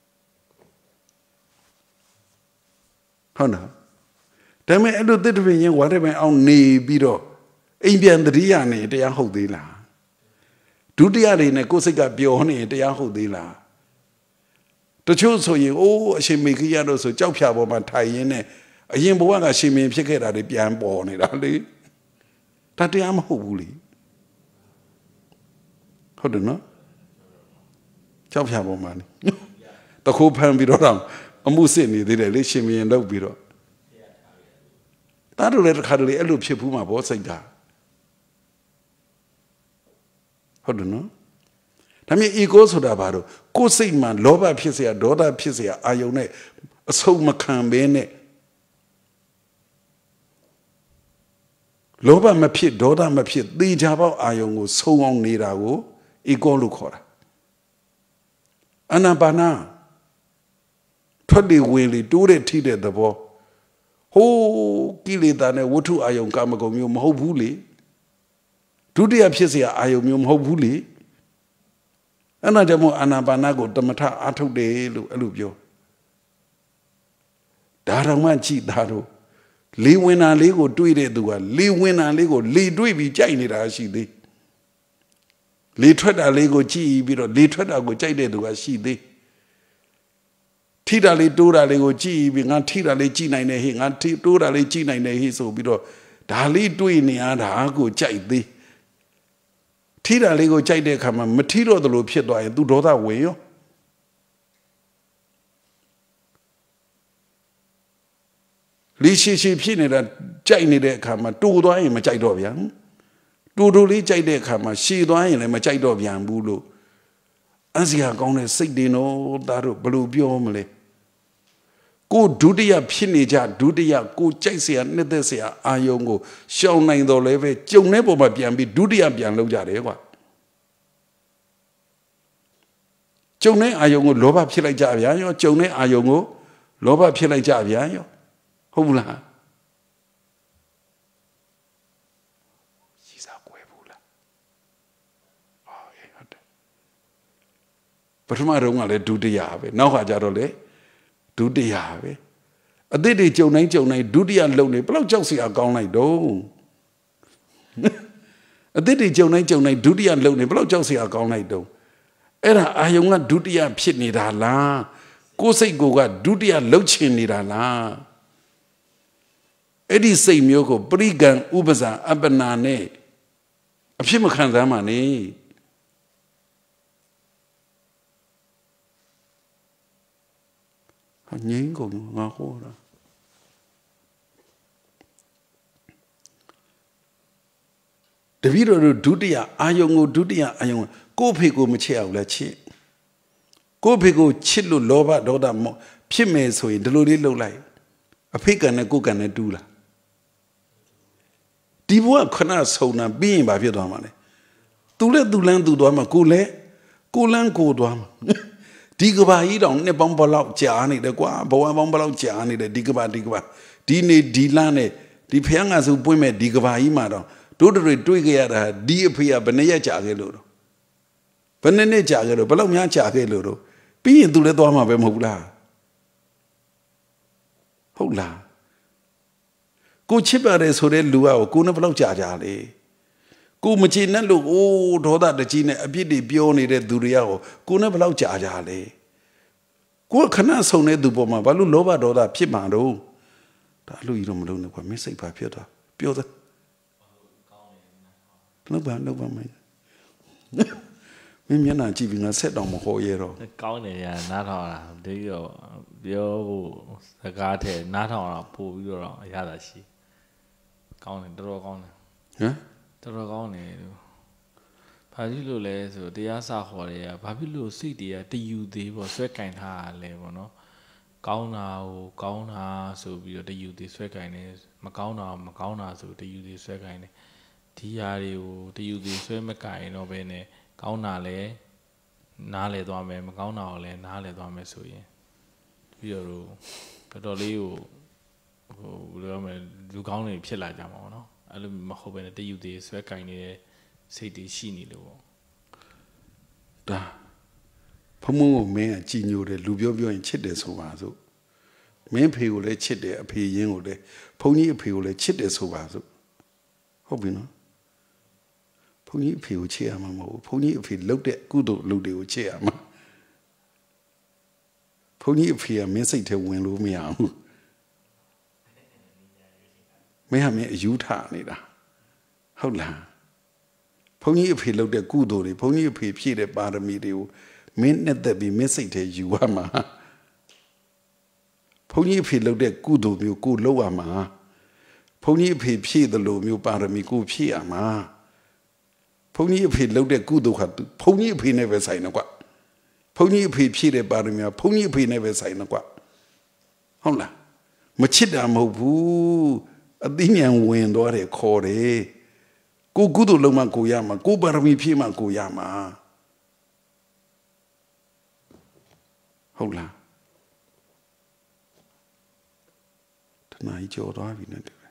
Hana. Tell me, I do the way whatever on knee beedo. Indian the Diane, they are holdila. Do the other in a cosica bione, they are holdila. The choose so you, oh, she make yellow so chopshabo my tie in it. A yimboanga she may pick it at the pian born it only. That I am holy. How do you know? Chopshabo money. The whole pan beat around. A musini did a lishimi and love beedo. That will let hardly a loop ship whom I bought like that. How do you know? I mean, he goes to the baro. Go say, man, Loba Pisia, daughter Pisia, Ione, a so macam bene. Loba Mapit, daughter Mapit, the Java Ion so long need I go, Ego Lucora. Anabana. Twenty willy do the tea at the ball. Oh, kill it and a water ion camagomium hopefully. Do the apisia ionium hopefully. Another more anabanago, the mata ato de alubio. Daraman cheat daro. Lee win a lego do it do a Lee win a lego, Lee do it be giant as she did. Lee tread a lego chi, Lee tread a go giant do as she did. Tita le dora le go chi, being a tita le china in a hing, and dora le china in a his obido. Dali doing the other go chide thee. Tita le go chide come a material the loop shit and do that way. Lishi ship in it, chine de come a two do I am a chido young. Do do li chide come a she do I am a chido young bulu. As you are going to say, they know that blue biomle. Go do the pinija, do the go chase and nethesia, ayongo, show nine the leve, Joe never might be do the abian lojarewa. Jone ayongo, loba pila javiano, Jone ayongo, loba pila javiano. Hula. She's a quebula. Oh, yeah. But my room, I do the yave. Now I jarole. Do the yave. A day they joe night, joe night, do the alone, blow Josie are gone like do. A day they joe night, joe night, do the alone, blow Josie are gone like do. Era ayonga do the pitney la. Go say go got do the lochin la. Eddie say Myoko, Brigan, Ubaza, Abanane. A Pimakanzamani. A Yango, Mahora. The video do the Ayongo, do the Ayong, go pigo Michel, let's see. Go pigo Chilu Loba, Doda Mo, Pime so in the Lodi low light. A pig and a cook and a doula. Divo cannot so na being by your domane. Tule dulan do doma cule, culan go dom. Digaba eat on ne bombalao gianni, the gua, boa bombalao gianni, the digaba digaba. Dine dilane, the piangas who put me digaba imado. Do the retweet dear Pia Benea Jagelo. Benene Jagelo, Balomia Jagelo. Be into the doma bemula. Hola. Go chipper is who they lua, go never look jajali. Go machina look, oh, Toda the Gina, a bit bioni de Duriao, go never look jajali. Go cana so ne duboma, Balu Loba Doda Pimado. Talu you don't know what missing by Piota. Piota. No bad, no bad. Maybe you're not giving a set on my whole year. The county, not on the Bio, the garden, not on a pool, you're on Yadashi. County, draw on it. Huh? Draw on it. Papilu les, the Asa Horia, Papilu City, the U D was second high level, no? ကောင်းတာကိုကောင်းတာဆိုပြီးတော့တယူသေးဆွဲခိုင်းတယ်မကောင်းတာမကောင်းတာဆိုတယူသေးဆွဲခိုင်းတယ်ဒီဟာတွေကိုတယူသေးဆွဲမခိုင်းတော့ဘဲနဲ့ကောင်းတာလဲနားလဲသွားမယ်မကောင်းတာကိုလည်းနားလဲသွားမယ်ဆိုရင်ပြီးတော့တော်တော်လေးကိုဟိုဘယ်လိုလဲလူကောင်းတွေဖြစ်လာကြမှာပေါ့နော်အဲ့လိုမဟုတ်ဘဲနဲ့တယူသေးဆွဲခိုင်းနေတဲ့စိတ်တွေရှိနေလို့ပေါ့ဒါဖုံဖုံကိုမင်းကကြည်ညိုတယ်လူပြောပြောရင်ချစ်တယ်ဆိုပါစို့မင်းဖေကိုလည်းချစ်တယ်အဖေရင်းကိုလည်းဘုန်းကြီးအဖေကိုလည်းချစ်တယ်ဆိုပါစို့ဟုတ်ပြီနော်ဘုန်းကြီးအဖေကိုချစ်ရမှာမဟုတ်ဘူးဘုန်းကြီးအဖေလှုပ်တဲ့ကုသိုလ်လူတွေကိုချစ်ရမှာဘုန်းကြီးအဖေကမင်းစိတ်ထဲဝင်လို့မရဘူးမင်းကမင်းအယူထနေတာဟုတ်လားဘုန်းကြီးအဖေလှုပ်တဲ့ကုသိုလ်တွေဘုန်းကြီးအဖေဖြည့်တဲ့ပါရမီတွေကိုမင်းနဲ့သက်ပြီးမင်းစိတ်ထဲယူရမှာဘုန်းကြီးအဖေလှုပ်တဲ့ကုသိုလ်မျိုးကိုလှုပ်ရမှာဘုန်းကြီးအဖေဖြည့်သလိုမျိုးပါရမီကိုဖြည့်ရမှာဘုန်းကြီးအဖေလှုပ်တဲ့ကုသိုလ်ဟာဘုန်းကြီးအဖေနဲ့ပဲဆိုင်တော့ကွဘုန်းကြီးအဖေဖြည့်တဲ့ပါရမီကဘုန်းကြီးအဖေနဲ့ပဲဆိုင်တော့ကွဟုတ်လားမချစ်တာမဟုတ်ဘူးအသိဉာဏ်ဝင်သွားတယ်ခေါ်တယ်ကိုကုသိုလ်လုံးမှကိုရမှာကိုပါရမီဖြည့်မှကိုရမှာဟုတ်လားတနားကြော်သွားပြီနဲ့တူတယ်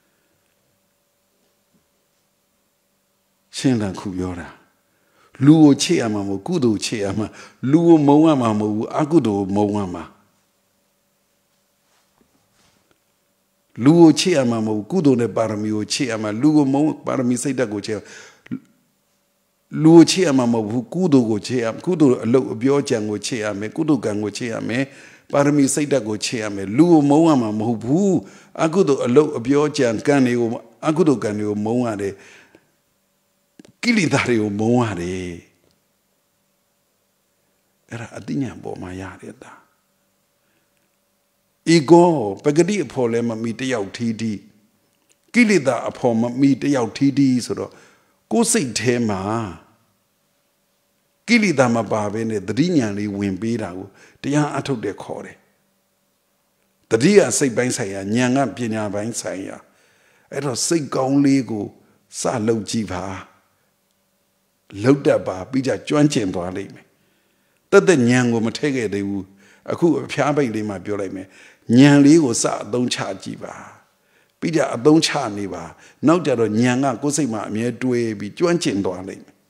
ရှင်းတာခုပြောတာလူကိုချစ်ရမှာမဟုတ်ကုသိုလ်ချစ်ရမှာလူကိုမုံရမှာမဟုတ်ဘူးအကုသိုလ်ကိုမုံရမှာလူကိုချစ်ရမှာမဟုတ်ကုသိုလ်နဲ့ပါရမီကိုချစ်ရမှာလူကိုမုံပါရမီစိတ်ဓာတ်ကိုချစ်လူကိုချစ်ရမှာမဟုတ်ဘူးကုသိုလ်ကိုချစ်ရကုသိုလ်အလုပ်အပြောကြံကိုချစ်ရမယ်ကုသိုလ်ကံကိုချစ်ရမယ်ပါရမီစိတ်ဓာတ်ကိုချစ်ရမယ်လူကိုမုံရမှာမဟုတ်ဘူးအကုသိုလ်အလုပ်အပြောကြံကံတွေကိုအကုသိုလ်ကံတွေကိုမုံရတယ်ကိလေသာတွေကိုမုံရတယ်အဲ့ဒါအတိညာပေါ်မှာရတယ်တာego ပဂတိအဖို့လည်းမမီတယောက်ထီးထီးကိလေသာအဖို့မမီတယောက်ထီးထီးဆိုတော့ကိုယ်စိတ်ထဲမှာကိလေသာမပါဘဲနဲ့တတိညာလေးဝင်ပေးတာကိုတရားအထုတ်တဲ့ခေါ်တယ်တတိယစိတ်ပိုင်းဆိုင်ရာဉာဏ်ကပညာပိုင်းဆိုင်ရာအဲ့တော့စိတ်ကောင်းလေးကိုစလုပ်ကြည့်ပါလှုပ်တတ်ပါပြီးကြကျွမ်းကျင်သွားလိမ့်မယ်တသက်ဉာဏ်ကိုမထည့်ခဲ့သေးဘူးအခုအဖျားပိတ်လေးမှာပြောလိုက်မယ်ဉာဏ်လေးကိုစအသုံးချကြည့်ပါပြီးကြအသုံးချနေပါနောက်ကြတော့ဉာဏ်ကကိုယ်စိတ်မှာအမြဲတွေးပြီးကျွမ်းကျင်သွားလိမ့်မယ်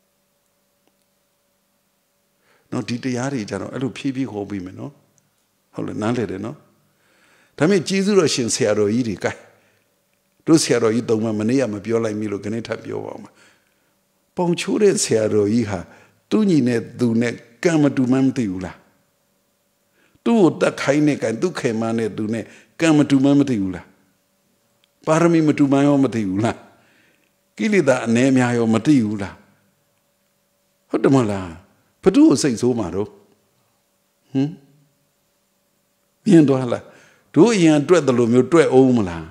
နော်ဒီတရားတွေကြတော့အဲ့လိုဖြည်းဖြည်းဟောပြီးမယ်နော်ဟုတ်လားနားလည်တယ်နော်ဒါပေမဲ့ကျေးဇူးတော်ရှင်ဆရာတော်ကြီးတွေကဲတို့ဆရာတော်ကြီးသုံးမမနေ့ကမပြောလိုက်မိလို့ခဏထပ်ပြောပါဦးမှာပုံချိုးတဲ့ဆရာတော်ကြီးဟာသူ့ညီနဲ့သူနဲ့ကံမတူမှမသိဘူးလားသူ့ကိုတက်ခိုင်းနဲ့ကံသူ့ခေမနဲ့သူနဲ့ကံမတူမှမသိဘူးလားပါရမီမတူမှရောမသိဘူးလားကိလေသာအ ਨੇ များရောမသိဘူးလားဟုတ်တယ်မလားဘသူ့ကိုစိတ်ဆိုးမှာတော့ဟမ်မြင်သွားလားတို့အရင်တွေ့တယ်လို့မျိုးတွေ့အောင်မလား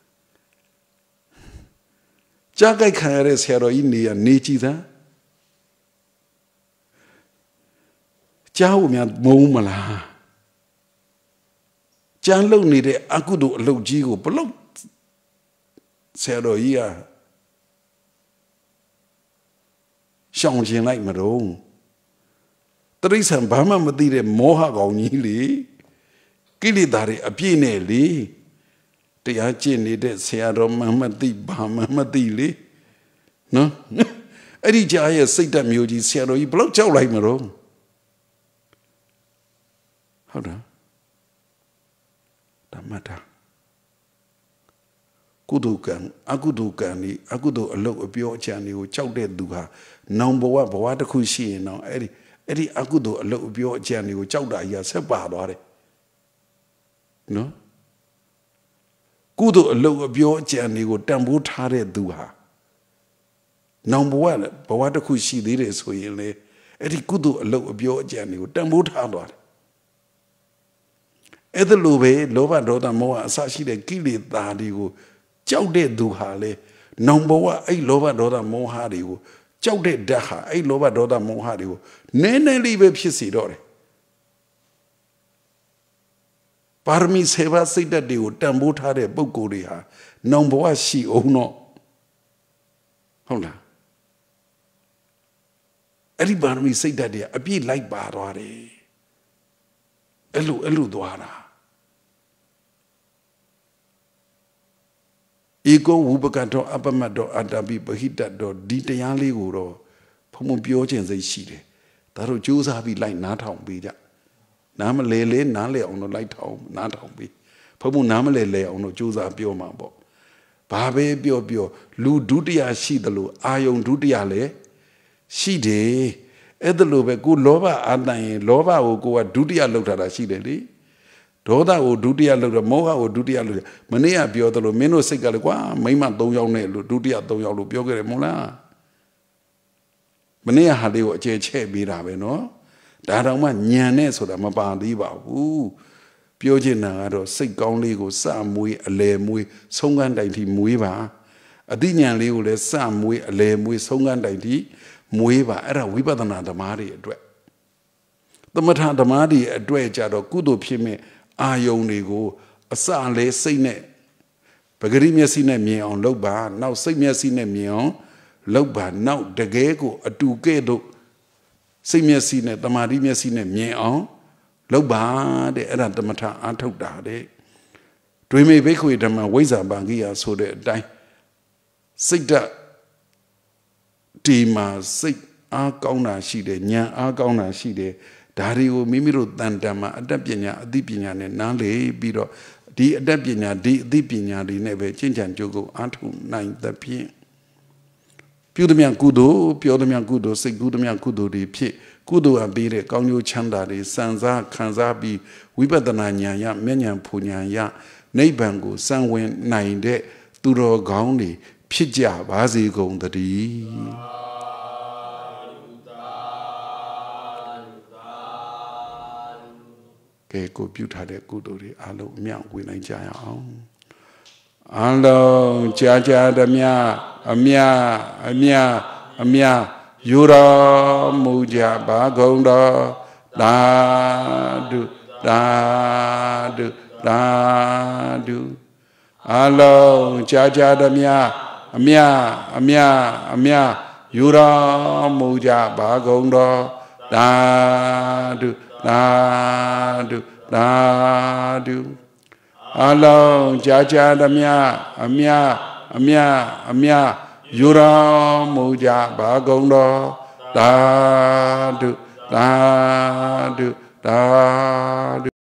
ကြားကြိုက်ခံရတဲ့ဆရာတော်ကြီးနေရနေကြည့်သားကြားဖို့များမုန်းမလားကြားလုံနေတဲ့အကုသိုလ်အလုပ်ကြီးကိုဘလို့ဆရာတော်ကြီးကရှောင်ကျင်လိုက်မတော့တရိစ္ဆာန်ဘာမှမသိတဲ့မောဟကောင်ကြီးလေကိလေသာတွေအပြည့်နဲ့လေတရားကျင့်နေတဲ့ဆရာတော်မှမသိဘာမှမသိလေနော်အဲ့ဒီကြားရဲ့စိတ်ဓာတ်မျိုးကြီးဆရာတော်ကြီးဘလို့ကြောက်လိုက်မတော့ဟုတ်လားဓမ္မတာကုသိုလ်ကံအကုသိုလ်ကံนี่အကုသိုလ်အလုပ်အပြောအကြံတွေကိုကြောက်တဲ့သူဟာနောင်ဘဝဘဝတစ်ခုရှိရင်တော့အဲ့ဒီအဲ့ဒီအကုသိုလ်အလုပ်အပြောအကြံတွေကိုကြောက်တာကြီးဆက်ပါသွားတယ်နော်ကုသိုလ်အလုပ်အပြောအကြံတွေကိုတန်ဖိုးထားတဲ့သူဟာနောင်ဘဝဘဝတစ်ခုရှိသေးတယ်ဆိုရင်လေအဲ့ဒီကုသိုလ်အလုပ်အပြောအကြံတွေကိုတန်ဖိုးထားသွားတယ်အဲ့ဒါလိုပဲလောဘဒေါသမောဟအစရှိတဲ့ကိလေသာတွေကိုကြောက်တဲ့သူဟာလေနောင်ဘဝအဲ့လောဘဒေါသမောဟတွေကိုကြောက်တဲ့ဓာတ်ဟာအဲ့လောဘဒေါသမောဟတွေကိုနည်းနည်းလေးပဲဖြစ်စီတော့တယ်ပါရမီဆေဘာစိတ်ဓာတ်တွေကိုတန်ဖိုးထားတဲ့ပုဂ္ဂိုလ်တွေဟာနောင်ဘဝရှိအောင်တော့ဟုတ်လားအဲ့ဒီပါရမီစိတ်ဓာတ်တွေအပြည့်လိုက်ပါသွားတယ်အဲ့လိုအဲ့လိုသွားတာဧကောဝုပကတောအပမတ်တောအတ္တပိပဟိတတောဒီတရားလေးကိုတော့ဘုံဘုံပြောခြင်းစိတ်ရှိတယ်ဒါတို့ကြိုးစားပြီးလိုက်နားထောင်ပေးကြနားမလဲလဲနားလဲအောင်တော့လိုက်ထောင်နားထောင်ပေးဘုံဘုံနားမလဲလဲအောင်တော့ကြိုးစားပြောမှာပေါ့ဘာပဲပြောပြောလူဒုတိယရှိတယ်လို့အာယုံဒုတိယလည်းရှိတယ်အဲ့ဒါလိုပဲကိုလောဘအာတန်ရင်လောဘကိုကိုကဒုတိယလောက်ထားတာရှိတယ်လေဒေါသကိုဒုတိယလောက်တော့မောဟကိုဒုတိယလောက်မနေ့ကပြောသလိုမင်းတို့စိတ်ကလည်းကွာမိမသုံးယောက်နဲ့လို့ဒုတိယသုံးယောက်လို့ပြောခဲ့တယ်မဟုတ်လားမနေ့ကဟာလေးကိုအကျယ်ချဲ့ပေးတာပဲနော်ဒါတောင်မှညံနဲ့ဆိုတာမပါသေးပါဘူးပြောချင်တာကတော့စိတ်ကောင်းလေးကိုစမွေးအလဲမွေးဆုံးကန်းတိုင်ထိမွေးပါအသိဉာဏ်လေးကိုလည်းစမွေးအလဲမွေးဆုံးကန်းတိုင်ထိမွေးပါအဲ့ဒါဝိပဿနာဓမ္မတွေအတွက်သမထဓမ္မတွေအတွက်ကြတော့ကုသိုလ်ဖြစ်မဲ့အာယုန်တွေကိုအစလဲစိတ်နဲ့ပဂရိမျက်စိနဲ့မြင်အောင်လုပ်ပါနောက်စိတ်မျက်စိနဲ့မြင်အောင်လုပ်ပါနောက်တကယ်ကိုအတူကဲ့သို့စိတ်မျက်စိနဲ့တမာတိမျက်စိနဲ့မြင်အောင်လုပ်ပါတဲ့အဲ့ဒါသမထအားထုတ်တာတဲ့ဒွေမေဘိက္ခွေဓမ္မဝိဇ္ဇာပါဠိယဆိုတဲ့အတိုင်းစိတ်ဓာတ်ဒီမှာစိတ်အားကောင်းတာရှိတယ်ဉာဏ်အားကောင်းတာရှိတယ်ဒါတွေကိုမိမိတို့တန်တမ်းမှာအတ္တပညာအသိပညာနဲ့နားလေပြီးတော့ဒီအတ္တပညာဒီအသိပညာတွေနဲ့ပဲကျင့်ကြံကြိုးကိုအားထုတ်နိုင်သဖြင့်ပြုသမျှကုသိုလ်ပြောသမျှကုသိုလ်စိတ်ကူးသမျှကုသိုလ်တွေဖြစ်ကုသိုလ်အပေးတဲ့ကောင်းကျိုးချမ်းသာတွေစံစားခံစားပြီးဝိပဿနာဉာဏ်ရမျက်ဉာဏ်ဖူဉာဏ်ရနိဗ္ဗာန်ကိုစံဝင်နိုင်တဲ့သူတော်ကောင်းတွေဖြစ်ကြပါစေကုန်သတည်းကဲကိုပြုထားတဲ့ကုသိုလ်တွေအလုံးအမြောက်ဝင်နိုင်ကြရအောင်အလုံးကြာကြာသမျှအမြအမြအမြယူတော်မူကြပါကုန်တော်သာဓုသာဓုသာဓုအလုံးကြာကြာသမျှအမြအမြအမြယူတော်မူကြပါကုန်တော်သာဓုသာဓုသာဓုအလုံးကြာကြာသမျှအမြအမြအမြယူတော်မူကြပါကုန်တော်သာဓုသာဓုသာဓု